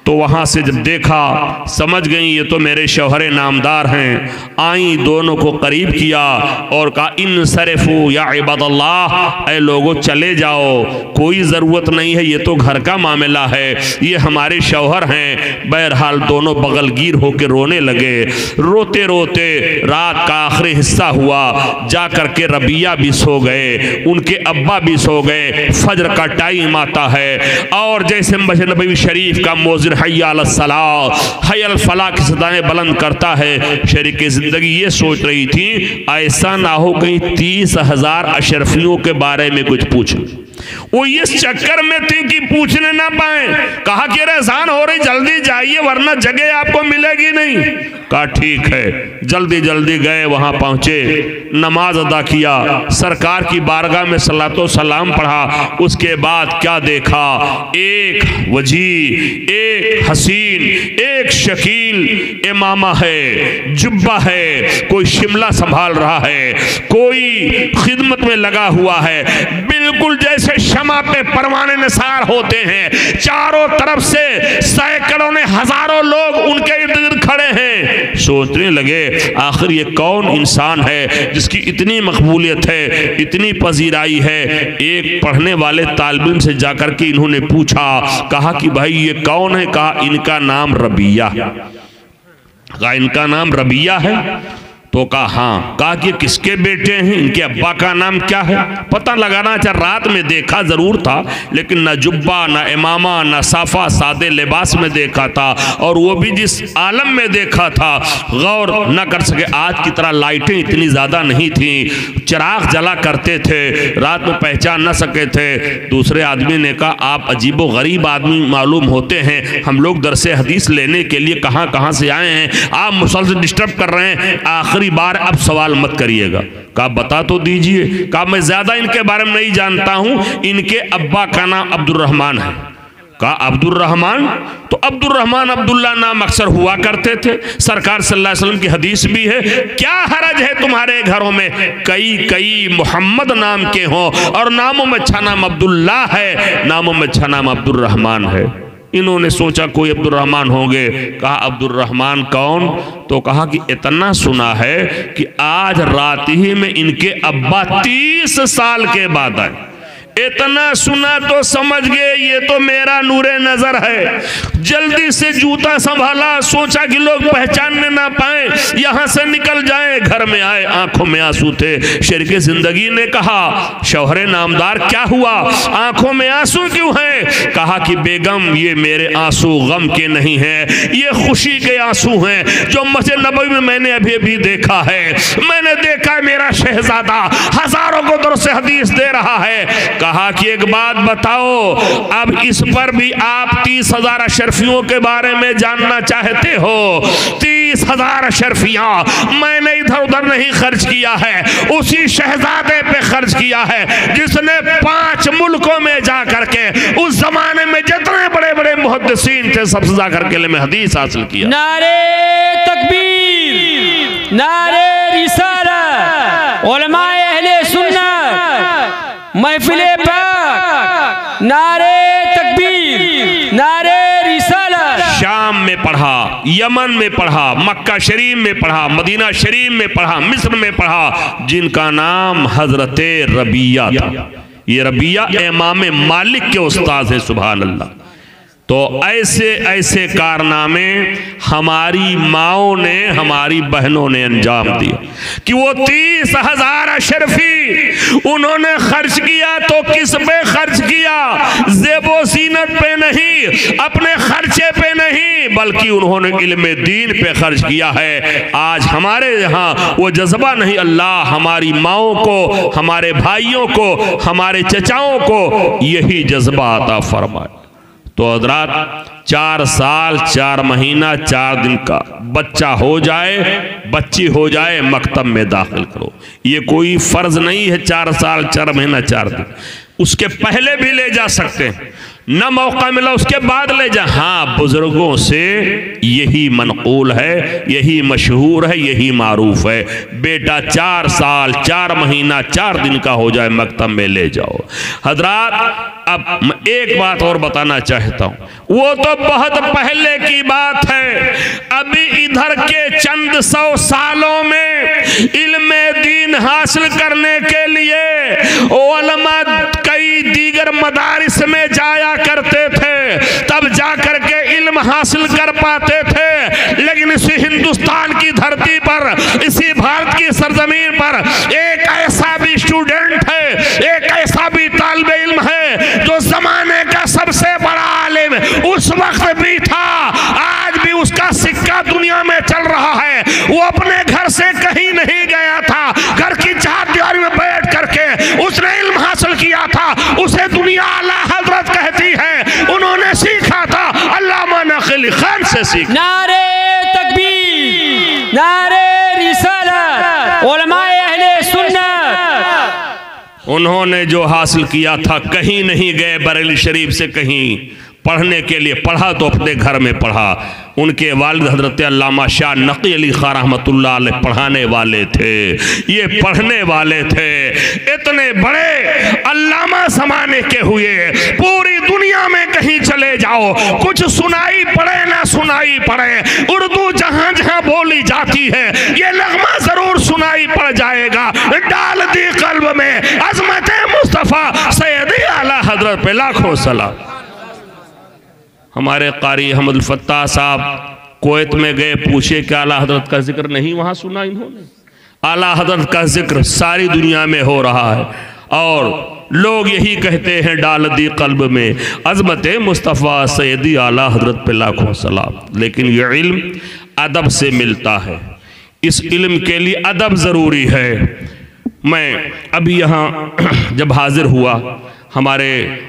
तो वहाँ से जब देखा समझ गई ये तो मेरे शौहर नामदार हैं। आई दोनों को करीब किया और कहा इन सरफू या इबादल्लाह, ऐ लोगों चले जाओ, कोई ज़रूरत नहीं है, ये तो घर का मामला है, ये हमारे शौहर हैं। बहरहाल दोनों बगलगीर होकर रोने लगे। रोते रोते रात का आखिरी हिस्सा हुआ, जा कर के रबिया भी सो गए, उनके अब्बा भी सो गए। फजर का टाइम आता है और जैसे मस्जिद नबवी शरीफ का मौज़िन हय्या अला सलाह हय्या अल फलाह की सदाएं बुलंद करता है, शरीक ज़िंदगी ये सोच रही थी ऐसा ना हो कहीं तीस हजार अशरफियों के बारे में कुछ पूछ, वो इस चक्कर में थी कि पूछने ना पाए। कहा कि रेज़ान हो रही, जल्दी जाइए वरना जगह आपको मिलेगी नहीं। कहा ठीक है। जल्दी जल्दी गए, वहां पहुंचे, नमाज अदा किया, सरकार की बारगाह में सलातो सलाम पढ़ा। उसके बाद क्या देखा, एक वजी, एक हसीन, एक शकील इमामा है, जुब्बा है, कोई शिमला संभाल रहा है, कोई खिदमत में लगा हुआ है, बिल्कुल जैसे शमा पे परवाने निसार होते हैं। चारों तरफ से सैकड़ों ने हजारों लोग उनके इर्द गिर्द खड़े हैं। सोचने लगे आखिर ये कौन इंसान है जिसकी इतनी मकबूलियत है, इतनी पजीराई है। एक पढ़ने वाले तालिब इल्म से जाकर के इन्होंने पूछा, कहा कि भाई ये कौन है? कहा इनका नाम रबिया। कहा इनका नाम रबिया है? तो कहा हाँ। कहा कि किसके बेटे हैं, इनके अब्बा का नाम क्या है? पता लगाना चाह, रात में देखा जरूर था लेकिन न जुब्बा न इमामा न साफा, सादे लिबास में देखा था और वो भी जिस आलम में देखा था गौर न कर सके। आज की तरह लाइटें इतनी ज़्यादा नहीं थी, चिराग जला करते थे, रात में पहचान न सके थे। दूसरे आदमी ने कहा आप अजीबो गरीब आदमी मालूम होते हैं, हम लोग दरसे हदीस लेने के लिए कहाँ कहाँ से आए हैं, आप मुसलसल डिस्टर्ब कर रहे हैं, आखिर बार अब सवाल मत करिएगा। कहा बता तो दीजिए। कहा मैं ज्यादा इनके बारे में नहीं जानता हूं, इनके अब्बा का नाम अब्दुल रहमान है। कहा अब्दुल रहमान? तो अब्दुल रहमान अब्दुल्ला नाम अक्सर हुआ करते थे, सरकार सल्लल्लाहु अलैहि वसल्लम की हदीस भी है। क्या हरज है तुम्हारे घरों में कई कई मोहम्मद नाम के हों और नामों में अच्छा नाम अब्दुल्ला है, नामों में अच्छा नाम अब्दुल रहमान है। इन्होंने सोचा कोई अब्दुल रहमान होंगे। कहा अब्दुल रहमान कौन? तो कहा कि इतना सुना है कि आज रात ही में इनके अब्बा तीस साल के बाद आए। इतना सुना तो समझ गए ये तो मेरा नूरे नजर है। जल्दी से जूता संभाला, सोचा कि लोग पहचानने ना पाए, यहां से निकल जाए। घर में आए, आंखों में आंसू थे। शरीके जिंदगी ने कहा शौहरे नामदार क्या हुआ, आंखों में आंसू क्यों हैं? कहा कि बेगम ये मेरे आंसू गम के नहीं हैं, ये खुशी के आंसू हैं जो मस्जिद नबवी में मैंने अभी अभी देखा है। मैंने देखा मेरा शहजादा हजारों को दरस हदीस दे रहा है। कहा कि एक बात बताओ, अब इस पर भी आप तीस हजार अशरफियों के बारे में जानना चाहते हो? तीस हजार अशरफियां मैंने इधर उधर नहीं खर्च किया है, उसी शहजादे पे खर्च किया है जिसने पांच मुल्कों में जा करके उस जमाने में जितने बड़े बड़े मुहद्दिसीन थे सबसे जा करके इल्म हदीस हासिल किया। नारे तकबीर, नारे रिसालत, उलमाए अहले सुन्नत, महफिले पाक, नारे तकबीर, नारे रिसालत। शाम में पढ़ा, यमन में पढ़ा, मक्का शरीफ में पढ़ा, मदीना शरीफ में पढ़ा, मिस्र में पढ़ा, जिनका नाम हजरत रबिया था। ये रबिया इमाम मालिक के उस्ताद है, सुभान अल्लाह। तो ऐसे ऐसे कारनामे हमारी माओं ने, हमारी बहनों ने अंजाम दिया कि वो तीस हजार अशरफी उन्होंने खर्च किया। तो किस पे खर्च किया? ज़ेबो ज़ीनत पे नहीं, अपने खर्चे पे नहीं, बल्कि उन्होंने इल्म दीन पे खर्च किया है। आज हमारे यहाँ वो जज्बा नहीं। अल्लाह हमारी माओं को, हमारे भाइयों को, हमारे चचाओं को यही जज्बा अता फरमाए। तो हज़रात चार साल चार महीना चार दिन का बच्चा हो जाए, बच्ची हो जाए, मकतब में दाखिल करो। ये कोई फर्ज नहीं है चार साल चार महीना चार दिन, उसके पहले भी ले जा सकते हैं। न मौका मिला उसके बाद ले जा। हाँ, बुजुर्गों से यही मनकूल है, यही मशहूर है, यही मारूफ है, बेटा चार साल चार महीना चार दिन का हो जाए मकतब में ले जाओ। हजरात, अब मैं एक बात और बताना चाहता हूँ, वो तो बहुत पहले की बात है। अभी इधर के चंद सौ सालों में इल्मे दीन हासिल करने के लिए उलमा कई दीगर मदारिस में जाया करते थे, तब जाकर के इल्म हासिल कर पाते थे। लेकिन इसी हिंदुस्तान की धरती पर, इसी भारत की सरजमीन पर एक ऐसा भी स्टूडेंट है, एक ऐसा भी तालिब इल्म है जो जमाने का सबसे बड़ा आलिम उस वक्त भी था, आज भी उसका सिक्का दुनिया में चल रहा है। वो अपने घर से कहीं नहीं गया था, घर की चार दीवारी में बैठ करके उसने इल्म हासिल किया था। उसे दुनिया आला हजरत कहती है, उन्होंने सीखा था अल्लामा नक़ी खान से सीखा। नारे तकबीर, नारे रिसालत, उलमाए अहले सुन्नत। उन्होंने जो हासिल किया था, कहीं नहीं गए बरेली शरीफ से कहीं पढ़ने के लिए, पढ़ा तो अपने घर में पढ़ा। उनके वालिद हजरत अल्लामा शाह नक़ी अली खां रहमतुल्लाह अलैह पढ़ाने वाले थे, ये पढ़ने वाले थे। इतने बड़े अल्लामा ज़माने के हुए, पूरी दुनिया में कहीं चले जाओ, कुछ सुनाई पड़े ना सुनाई पड़े, उर्दू जहाँ जहाँ बोली जाती है ये लगमा जरूर सुनाई पड़ जाएगा। डाल दी कल्ब में अज़मत मुस्तफ़ा सैयदी आला हजरत पे लाखों सलाम। हमारे कारी अहमद फत्ताह साहब कुवैत में गए, पूछे कि आला हजरत का जिक्र नहीं वहाँ सुना इन्होंने? आला हजरत का जिक्र सारी दुनिया में हो रहा है और लोग यही कहते हैं डाल दी कल्ब में अज़मत मुस्तफ़ा सैयदी आला हजरत पे लाखों सलाम। लेकिन ये इल्म अदब से मिलता है, इस इल्म के लिए अदब ज़रूरी है। मैं अभी यहाँ जब हाजिर हुआ, हमारे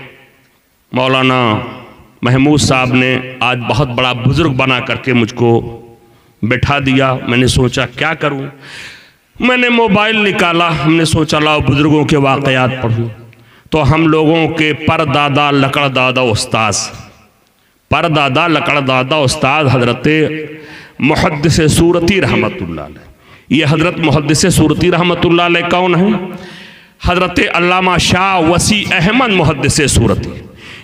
मौलाना महमूद साहब ने आज बहुत बड़ा बुजुर्ग बना करके मुझको बैठा दिया। मैंने सोचा क्या करूं, मैंने मोबाइल निकाला, हमने सोचा लाओ बुजुर्गों के वाक़यात पढ़ूं। तो हम लोगों के परदादा लकड़दादा उस्ताद, परदादा लकड़दादा उस्ताद हजरत मुहद्दिस सूरती रहमतुल्लाह अलैह। ये हजरत मुहद्दिस सूरती रहमतुल्लाह अलैह कौन है? हजरत अल्लामा शाह वसी अहमद मुहद्दिस सूरती,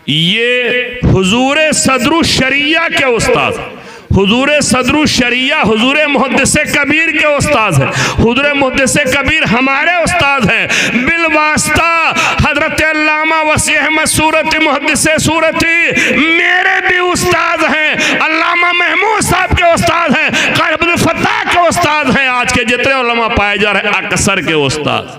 ये हुजूर सदरुल शरिया के उस्ताद, हुजूर सदरुल शरिया हुजूर मुहद्दिस कबीर के उस्ताद है। हुजूर मुहद्दिस कबीर हमारे उस्ताद हैं, बिलवास्ता हजरत अल्लामा वसी अहमद सूरती मुहद्दिस सूरती मेरे भी उस्ताद हैं, अल्लामा महमूद साहब के उस्ताद हैं, कारी अब्दुल फत्ताह के उस्ताद हैं, आज के जितने उलमा पाए जा रहे अक्सर के उस्ताद।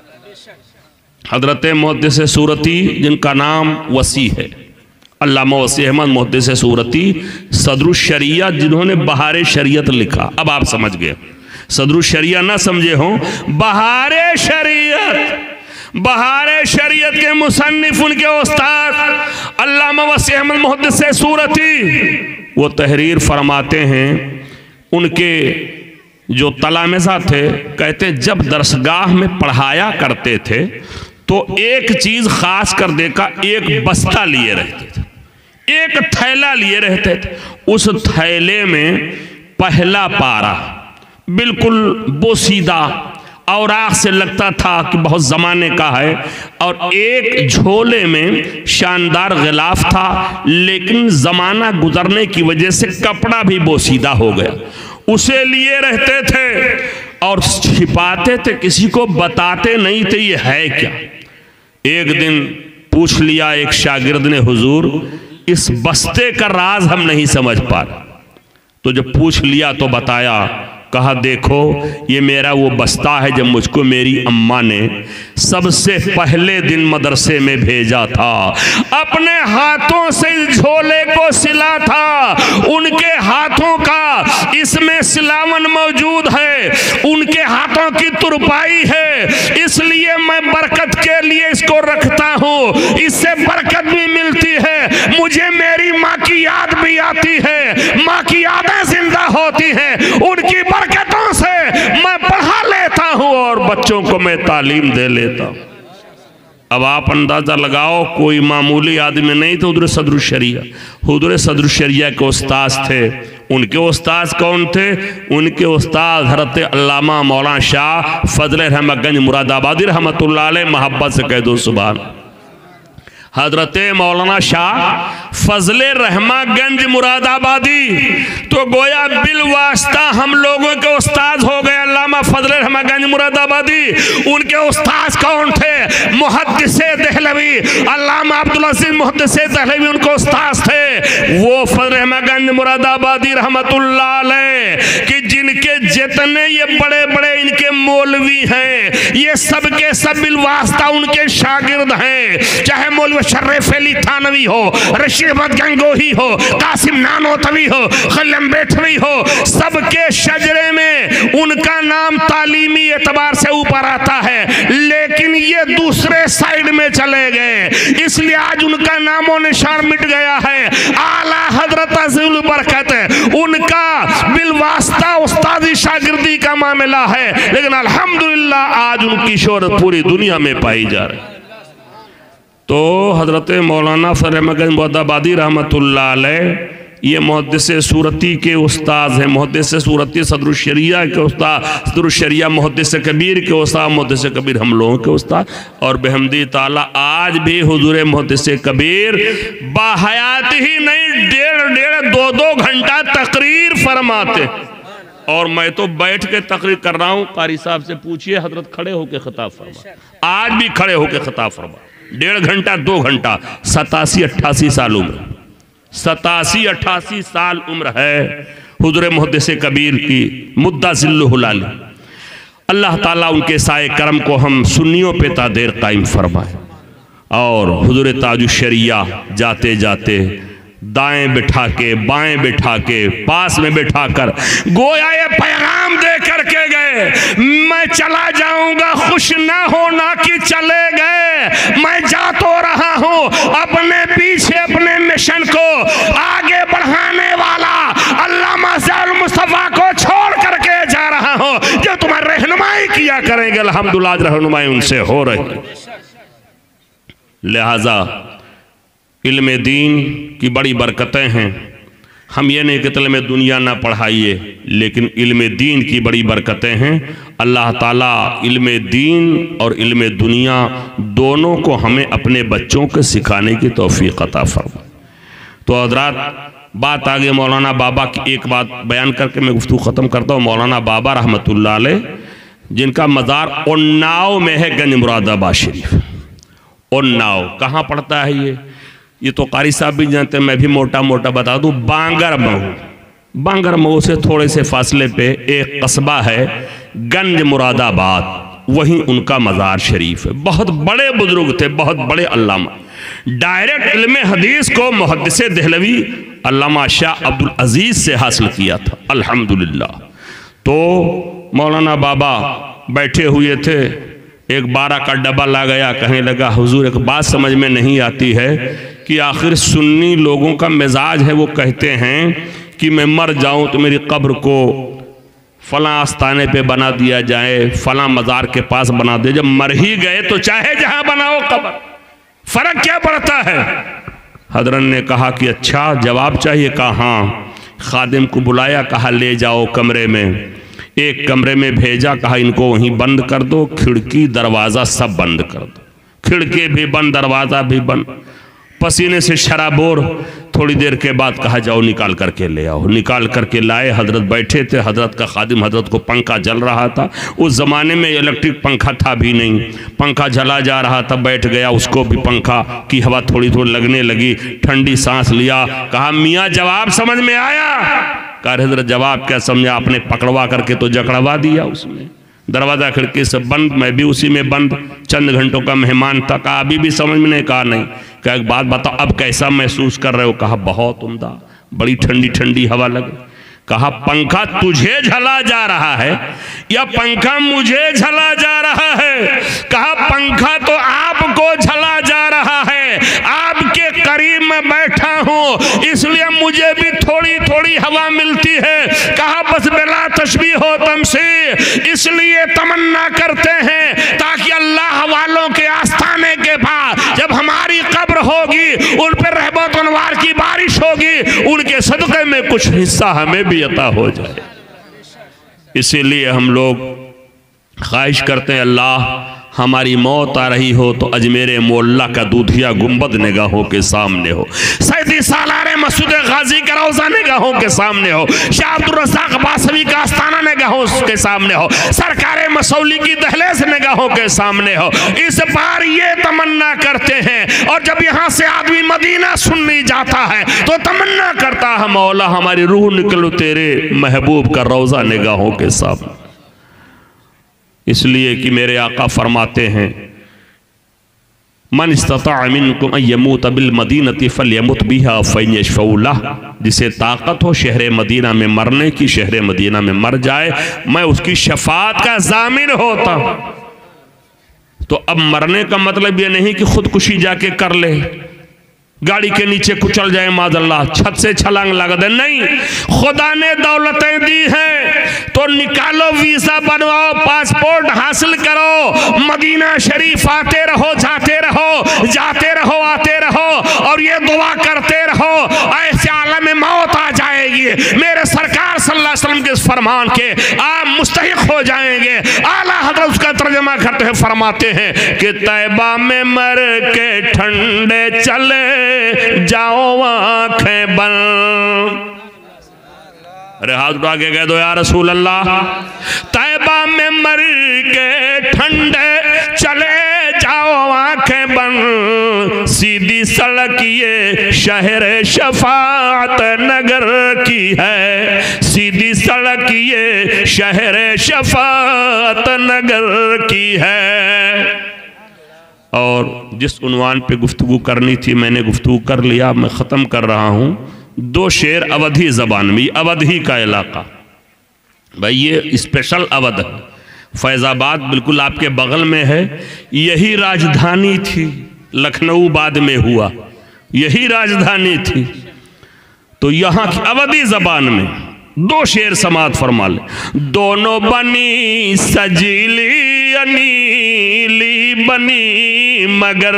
हजरत मुहद्दिस सूरती जिनका नाम वसी है, अल्लामा वसी अहमद मुहद्दिस सूरती सदरुल शरिया, जिन्होंने बहारे शरीयत लिखा। अब आप समझ गए, सदरुल शरिया ना समझे हो, बहारे शरीयत, बहारे शरीयत के मुसन्निफ उनके उस्ताद अल्लामा वसी अहमद मुहद्दिस सूरती। वो तहरीर फरमाते हैं, उनके जो तलामिज़ा थे, कहते जब दरसगाह में पढ़ाया करते थे तो एक चीज़ खास कर देखा, एक बस्ता लिए रहते थे, एक थैला लिए रहते थे। उस थैले में पहला पारा बिल्कुल बोसीदा और आँख से लगता था कि बहुत ज़माने का है, और एक झोले में शानदार गिलाफ था, लेकिन ज़माना गुजरने की वजह से कपड़ा भी बोसीदा हो गया। उसे लिए रहते थे और छिपाते थे, किसी को बताते नहीं थे ये है क्या। एक दिन पूछ लिया एक शागिर्द ने, हुजूर इस बस्ते का राज हम नहीं समझ पा रहे। तो जब पूछ लिया तो बताया, कहा देखो ये मेरा वो बस्ता है जब मुझको मेरी अम्मा ने सबसे पहले दिन मदरसे में भेजा था, अपने हाथों से इस झोले को सिला था, उनके हाथों का इसमें सिलावन मौजूद है, उनके हाथों की तुरपाई है, इसलिए मैं बरकत के लिए इसको रखता हूँ, इससे बरकत भी मिलती है, मुझे मेरी माँ की याद भी आती है, माँ की यादें जिंदा होती हैं, उनकी बरकतों से मैं पढ़ा लेता हूँ और बच्चों को मैं तालीम दे लेता हूँ। अब आप अंदाज़ा लगाओ, कोई मामूली आदमी नहीं था हुज़ूर सदरुल शरिया। हुज़ूर सदरुल शरिया के उस्ताद थे। उनके उस्ताद कौन थे? उनके उस्ताद हज़रत अल्लामा मौलाना शाह फजल रहमतगंज मुरादाबादी रहमतुल्लाह अलैह, मोहब्बत से कह दो सुभान। हजरत मौलाना शाह फजल रहमतगंज मुरादाबादी तो गोया बिल वास्ता हम लोगों के उस्ताद हो गए अल्लामा फजल रहमतगंज मुरादाबादी। उनके उस्ताद कौन थे? मुहद्दिसे देहलवी, अल्लामा अब्दुल अजीज मुहद्दिसे देहलवी उनको उस्ताद थे। वो फजल रहमतगंज मुरादाबादी रहमतुल्लाह अलैह कि जिनके जितने ये बड़े बड़े इनके मौलवी हैं, ये सब के सब बिल वास्ता उनके शागिर्द हैं। चाहे मौलवी शर्रफ अली थानवी हो, रशीद अहमद गंगोही हो, कासिम नानोतवी हो, खल्लम बेठवी हो, सबके शजरे में उनका नाम तालीमी एतबार से ऊपर आता है। लेकिन ये दूसरे साइड में चले गए, इसलिए आज उनका नामो निशान मिट गया है। आला हजरत अज़ीज़ुल बरकत उनका बिलवास्ता उस्तादी शागिर्दी का मामला है, लेकिन अल्हम्दुलिल्लाह आज उनकी शोहरत पूरी दुनिया में पाई जा रही है। तो हज़रत मौलाना फजल रहमतगंज मुरादाबादी रहमतुल्लाह अलैह ये मुहद्दिसे सूरती के उस्ताद हैं। मुहद्दिसे सूरती सदरुल शरिया के उस्ताद, सदरुल शरिया मुहद्दिसे कबीर के उस्ताद, मुहद्दिसे कबीर हम लोगों के उस्ताद। और बेहमदी ताला आज भी हुजूर मुहद्दिसे कबीर बाहयात ही नहीं, डेढ़ डेढ़ दो दो घंटा तकरीर फरमाते। और मैं तो बैठ के तकरीर कर रहा हूँ, कारी साहब से पूछिए, हजरत खड़े होके खिताब फरमा, आज भी खड़े होके खिताब फरमा। डेढ़ घंटा दो घंटा, सतासी अट्ठासी साल उम्र, सतासी अट्ठासी साल उम्र है हुजूर मुहद्दिसे कबीर की मुद्दा ज़िल्लुहुल आली। अल्लाह ताला उनके साए करम को हम सुन्नियों पे तादेर कायम फरमाए। और हुजूर ताजुश शरिया जाते जाते दाएं बिठा के बाएं बिठा के पास में बिठा कर गोया ये पैगाम दे करके गए, मैं चला जाऊंगा खुश ना होना कि चले गए, मैं जा तो रहा हूं अपने पीछे अपने मिशन को आगे बढ़ाने वाला अल्लामा ज़ैनुल मुस्तफ़ा को छोड़ करके जा रहा हूं, जो तुम्हारी रहनुमाई किया करेंगे। अल्हम्दुलिल्लाह रहनुमाई उनसे हो रही। लिहाजा इल्म दीन की बड़ी बरकतें हैं। हम ये नहीं कहते इल्म दुनिया ना पढ़ाइए, लेकिन इल्म दीन की बड़ी बरकतें हैं। अल्लाह ताला इल्म दीन और इल्म दुनिया दोनों को हमें अपने बच्चों को सिखाने की तौफीक अता फरमाए। तो हज़रात बात आगे मौलाना बाबा की एक बात बयान करके मैं गुफ्तगू ख़त्म करता हूँ। मौलाना बाबा रहमतुल्लाह अलैह जिनका मज़ार उन्नाव में है, गंज मुरादाबाद शरीफ। उन्नाव कहाँ पड़ता है ये ये तो कारी साहब भी जानते हैं, मैं भी मोटा मोटा बता दूं। बांगर महू, बांगर महू से थोड़े से फासले पे एक कस्बा है गंज मुरादाबाद, वहीं उनका मज़ार शरीफ है। बहुत बड़े बुजुर्ग थे, बहुत बड़े अल्लामा। डायरेक्ट इल्म हदीस को मुहद्दिसे देहलवी अल्लामा शाह अब्दुल अजीज़ से हासिल किया था, अल्हम्दुलिल्लाह। तो मौलाना बाबा बैठे हुए थे, एक बारह का डब्बा ला गया, कहने लगा हुजूर एक बात समझ में नहीं आती है कि आखिर सुन्नी लोगों का मिजाज है, वो कहते हैं कि मैं मर जाऊं तो मेरी कब्र को फलां आस्ताने पे बना दिया जाए, फलां मज़ार के पास बना दिया। जब मर ही गए तो चाहे जहां बनाओ कब्र, फर्क क्या पड़ता है? हजरत ने कहा कि अच्छा जवाब चाहिए। कहा हाँ। खादिम को बुलाया, कहा ले जाओ कमरे में। एक कमरे में भेजा, कहा इनको वहीं बंद कर दो, खिड़की दरवाज़ा सब बंद कर दो, खिड़की भी बंद दरवाज़ा भी बंद। पसीने से शराबोर। थोड़ी देर के बाद कहा जाओ निकाल करके ले आओ। निकाल करके लाए। हजरत बैठे थे, हजरत का खादिम, हजरत को पंखा जल रहा था। उस ज़माने में इलेक्ट्रिक पंखा था भी नहीं, पंखा जला जा रहा था। बैठ गया, उसको भी पंखा की हवा थोड़ी थोड़ी लगने लगी। ठंडी सांस लिया, कहा मियाँ जवाब समझ में आया? कहा हजरत जवाब क्या समझा, आपने पकड़वा करके तो जकड़वा दिया उसमें। दरवाज़ा खिड़की से बंद, मैं भी उसी में बंद, चंद घंटों का मेहमान था। कहा अभी भी समझ में नहीं? कहा नहीं। कहा एक बात बताओ, अब कैसा महसूस कर रहे हो? कहा बहुत उम्दा, बड़ी ठंडी ठंडी हवा लगे। कहा पंखा तुझे झला जा रहा है या पंखा मुझे झला जा रहा है? कहा पंखा तो आपको झला जा रहा है, आपके करीब में बैठा हूं इसलिए मुझे भी थोड़ी थोड़ी हवा मिलती है। कहा बस बिला तशबीह हो तमसीह, इसलिए तमन्ना करते हैं ताकि अल्लाह वालों के आस्थाने के जब हमारी कब्र होगी उन पर रहमत अनवार की बारिश होगी, उनके सदक़े में कुछ हिस्सा हमें भी अता हो जाए। इसीलिए हम लोग ख्वाहिश करते हैं, अल्लाह हमारी मौत आ रही हो तो अजमेर मोहल्ला का दूधिया गुंबद निगाहों के सामने हो, सैंतीस सालारे मसूद गाजी का रौजा निगाहों के सामने हो, शाह अब्दुल रज़्ज़ाक़ बासवी का आस्ताना निगाहों के सामने हो, सरकार मसौली की दहलीज निगाहों के सामने हो। इस बार ये तमन्ना करते हैं, और जब यहाँ से आदमी मदीना सुनने जाता है तो तमन्ना करता है, मौला हमारी रूह निकलो तेरे महबूब का रौजा निगाहों के सामने। इसलिए कि मेरे आका फरमाते हैं, मन इस्तताअ मिनकुम अन यमूत बिल मदीनति फलयमुत बिहा फइन यशफउ लह, जिसे ताकत हो शहर मदीना में मरने की, शहर मदीना में मर जाए, मैं उसकी शफाअत का जामिन होता। तो अब मरने का मतलब यह नहीं कि खुदकुशी जाके कर ले, गाड़ी के नीचे कुचल जाए माज़अल्लाह, छत से छलांग लगा दे, नहीं। खुदा ने दौलतें दी हैं तो निकालो, वीजा बनवाओ, पासपोर्ट हासिल करो, मदीना शरीफ आते रहो, जाते रहो, जाते रहो, आते रहो, और ये दुआ करते रहो, ऐसे आलम में मौत आ जाएगी, मेरे सरकार सल्लल्लाहु अलैहि वसल्लम के फरमान के आप मुस्तहिक हो जाएंगे। आला हज़रत उसका तर्जुमा करते हैं, फरमाते हैं कि तैबा में मर के ठंडे चले जाओ आंखें बंद। अरे हाथ उठा के कह दो या रसूल अल्लाह, तैबा में मर के ठंडे चले जाओ आंखें बंद, सीधी सड़क ये शहर शफाअत नगर की है, सीधी सड़क ये शहर शफाअत नगर की है। और जिस उन्वान पे गुफ्तगू करनी थी मैंने गुफ्तगू कर लिया, मैं ख़त्म कर रहा हूँ। दो शेर अवधी ज़बान में, अवधी का इलाका भाई ये स्पेशल अवध है, फैज़ाबाद बिल्कुल आपके बगल में है, यही राजधानी थी, लखनऊ बाद में हुआ, यही राजधानी थी। तो यहाँ की अवधी ज़बान में दो शेर समात फरमा ले। दोनों बनी सजीली अनीली बनी मगर,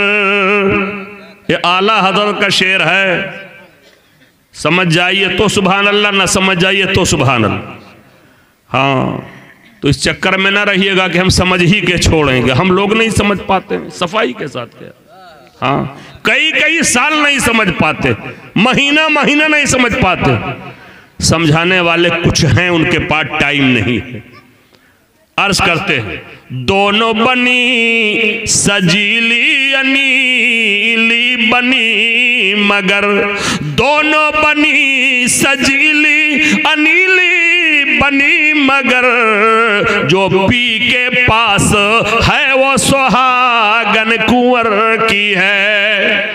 ये आला हज़रत का शेर है, समझ जाइए तो सुभान अल्लाह, ना समझ जाइए तो सुभान अल्लाह। हाँ, तो इस चक्कर में ना रहिएगा कि हम समझ ही के छोड़ेंगे, हम लोग नहीं समझ पाते, सफाई के साथ क्या। हाँ, कई कई साल नहीं समझ पाते, महीना महीना नहीं समझ पाते, समझाने वाले कुछ हैं, उनके पास टाइम नहीं है। अर्ज करते हैं, दोनों बनी सजीली अनीली बनी मगर, दोनों बनी सजीली अनीली बनी मगर, जो पी के पास है वो सुहागन कुंवर की है।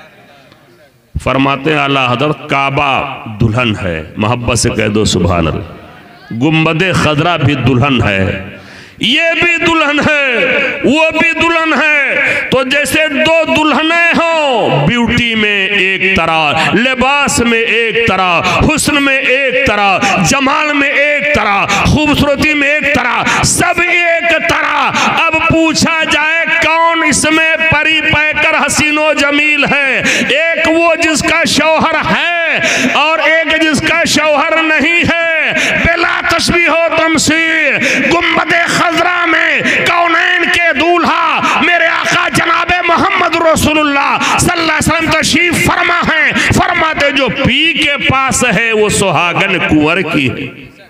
फरमाते आला हज़रत, काबा दुल्हन है, मोहब्बत से कह दो सुभान अल्लाह। गुंबदे खजरा भी दुल्हन है, ये भी दुल्हन है, वो भी दुल्हन है। तो जैसे दो दुल्हनें हो, ब्यूटी में एक तरह, लिबास में एक तरह, हुस्न में एक तरह, जमाल में एक तरह, खूबसूरती में एक तरह, सब एक तरह। अब पूछा जाए कौन इसमें परी पैकर हसीनो जमील है? एक वो जिसका शौहर है और एक जिसका शौहर नहीं है। बिला तशबीह हो तमसील, गुंबदे खजरा में कौनैन के दूल्हा मेरे आका जनाबे मोहम्मद रसूलुल्लाह सल्लल्लाहु अलैहि वसल्लम तशरीफ फरमा है। फरमाते जो पी के पास है वो सुहागन कुंवर की है।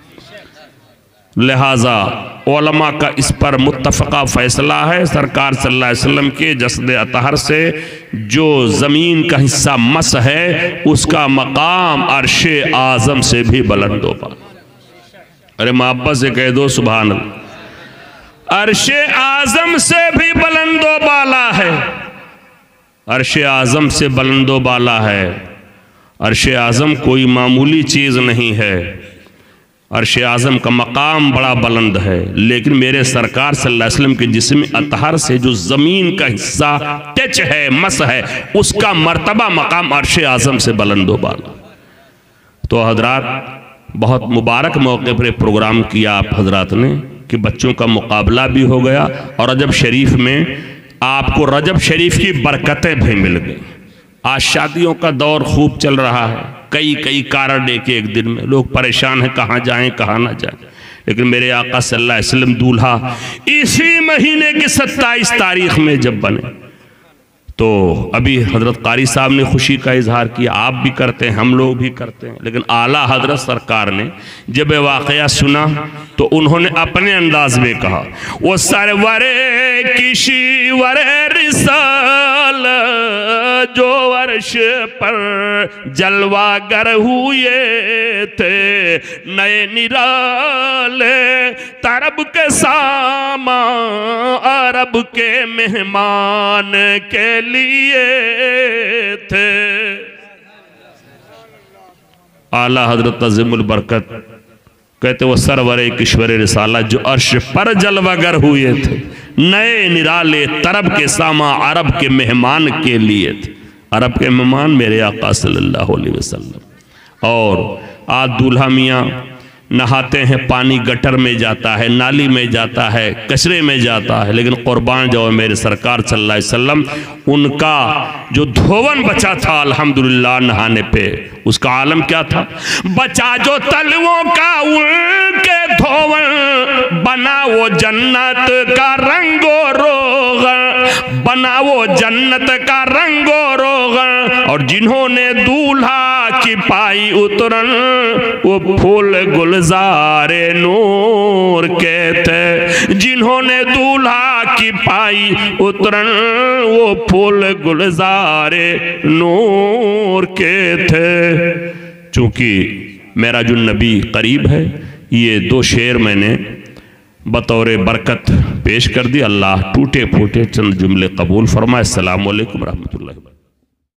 लिहाजा उलमा का इस पर मुत्तफ़क़ा फ़ैसला है, सरकार सल्लल्लाहु अलैहि वसल्लम के जसद अतहर से जो ज़मीन का हिस्सा मस है उसका मकाम अर्शे आज़म से भी बुलंद होगा। अरे मोहब्बत से कह दो सुभान अल्लाह। अर्शे आज़म से भी बुलंदो बाला है, अर्शे आज़म से बुलंदो बाला है। अर्शे आज़म कोई मामूली चीज़ नहीं है, अर्शे आज़म का मकाम बड़ा बुलंद है। लेकिन मेरे सरकार सल्लल्लाहु अलैहि वसल्लम के जिस्म अतहर से जो ज़मीन का हिस्सा टच है, मस है, उसका मर्तबा मकाम अर्शे आज़म से बुलंदो बाला। तो हजरात, बहुत मुबारक मौके पर प्रोग्राम किया आप हजरात ने कि बच्चों का मुकाबला भी हो गया और रजब शरीफ में आपको रजब शरीफ की बरकतें भी मिल गई। आज शादियों का दौर खूब चल रहा है, कई कई कारण एक एक दिन में लोग परेशान हैं, कहाँ जाएं कहाँ ना जाएं। लेकिन मेरे आका सल्लल्लाहु अलैहि वसल्लम दूल्हा इसी महीने की सत्ताईस तारीख में जब बने, तो अभी हजरत कारी साहब ने खुशी का इजहार किया, आप भी करते हैं, हम लोग भी करते हैं। लेकिन आला हजरत सरकार ने जब वाक़या सुना तो उन्होंने अपने अंदाज में कहा, वो सरवरे किसी वरे रिसाल जो अर्श पर जलवागर हुए थे, नए निराले तरब के सामा अरब के मेहमान के लिए थे। आला हजरत अज़ीमुल बरकत कहते वो सरवरे किश्वर रिसाला जो अर्श पर जलवागर हुए थे, नए निराले तरब के सामा अरब के मेहमान के लिए थे। अरब के मेहमान मेरे आका सल्लल्लाहु अलैहि वसल्लम। और आज दूल्हा मियाँ नहाते हैं, पानी गटर में जाता है, नाली में जाता है, कचरे में जाता है, लेकिन कुर्बान जाओ मेरे सरकार सल्लल्लाहु अलैहि वसल्लम, उनका जो धोवन बचा था अल्हम्दुलिल्लाह नहाने पे, उसका आलम क्या था? बचा जो तलवों का उनके धोवन, बना वो जन्नत का रंगो रोगन, बना वो जन्नत का रंगो रोगन। और जिन्होंने दूल्हा की पाई उतरन, वो फूल गुलजारे नूर के थे। जिन्होंने दूल्हा की पाई उतरन, वो फूल गुलजारे नूर के थे। चूंकि मेराजुन नबी करीब है, ये दो शेर मैंने बतौर बरकत पेश कर दी। अल्लाह टूटे फूटे चंद जुमले कबूल फरमाए। अस्सलामु अलैकुम रहमतुल्लाहि।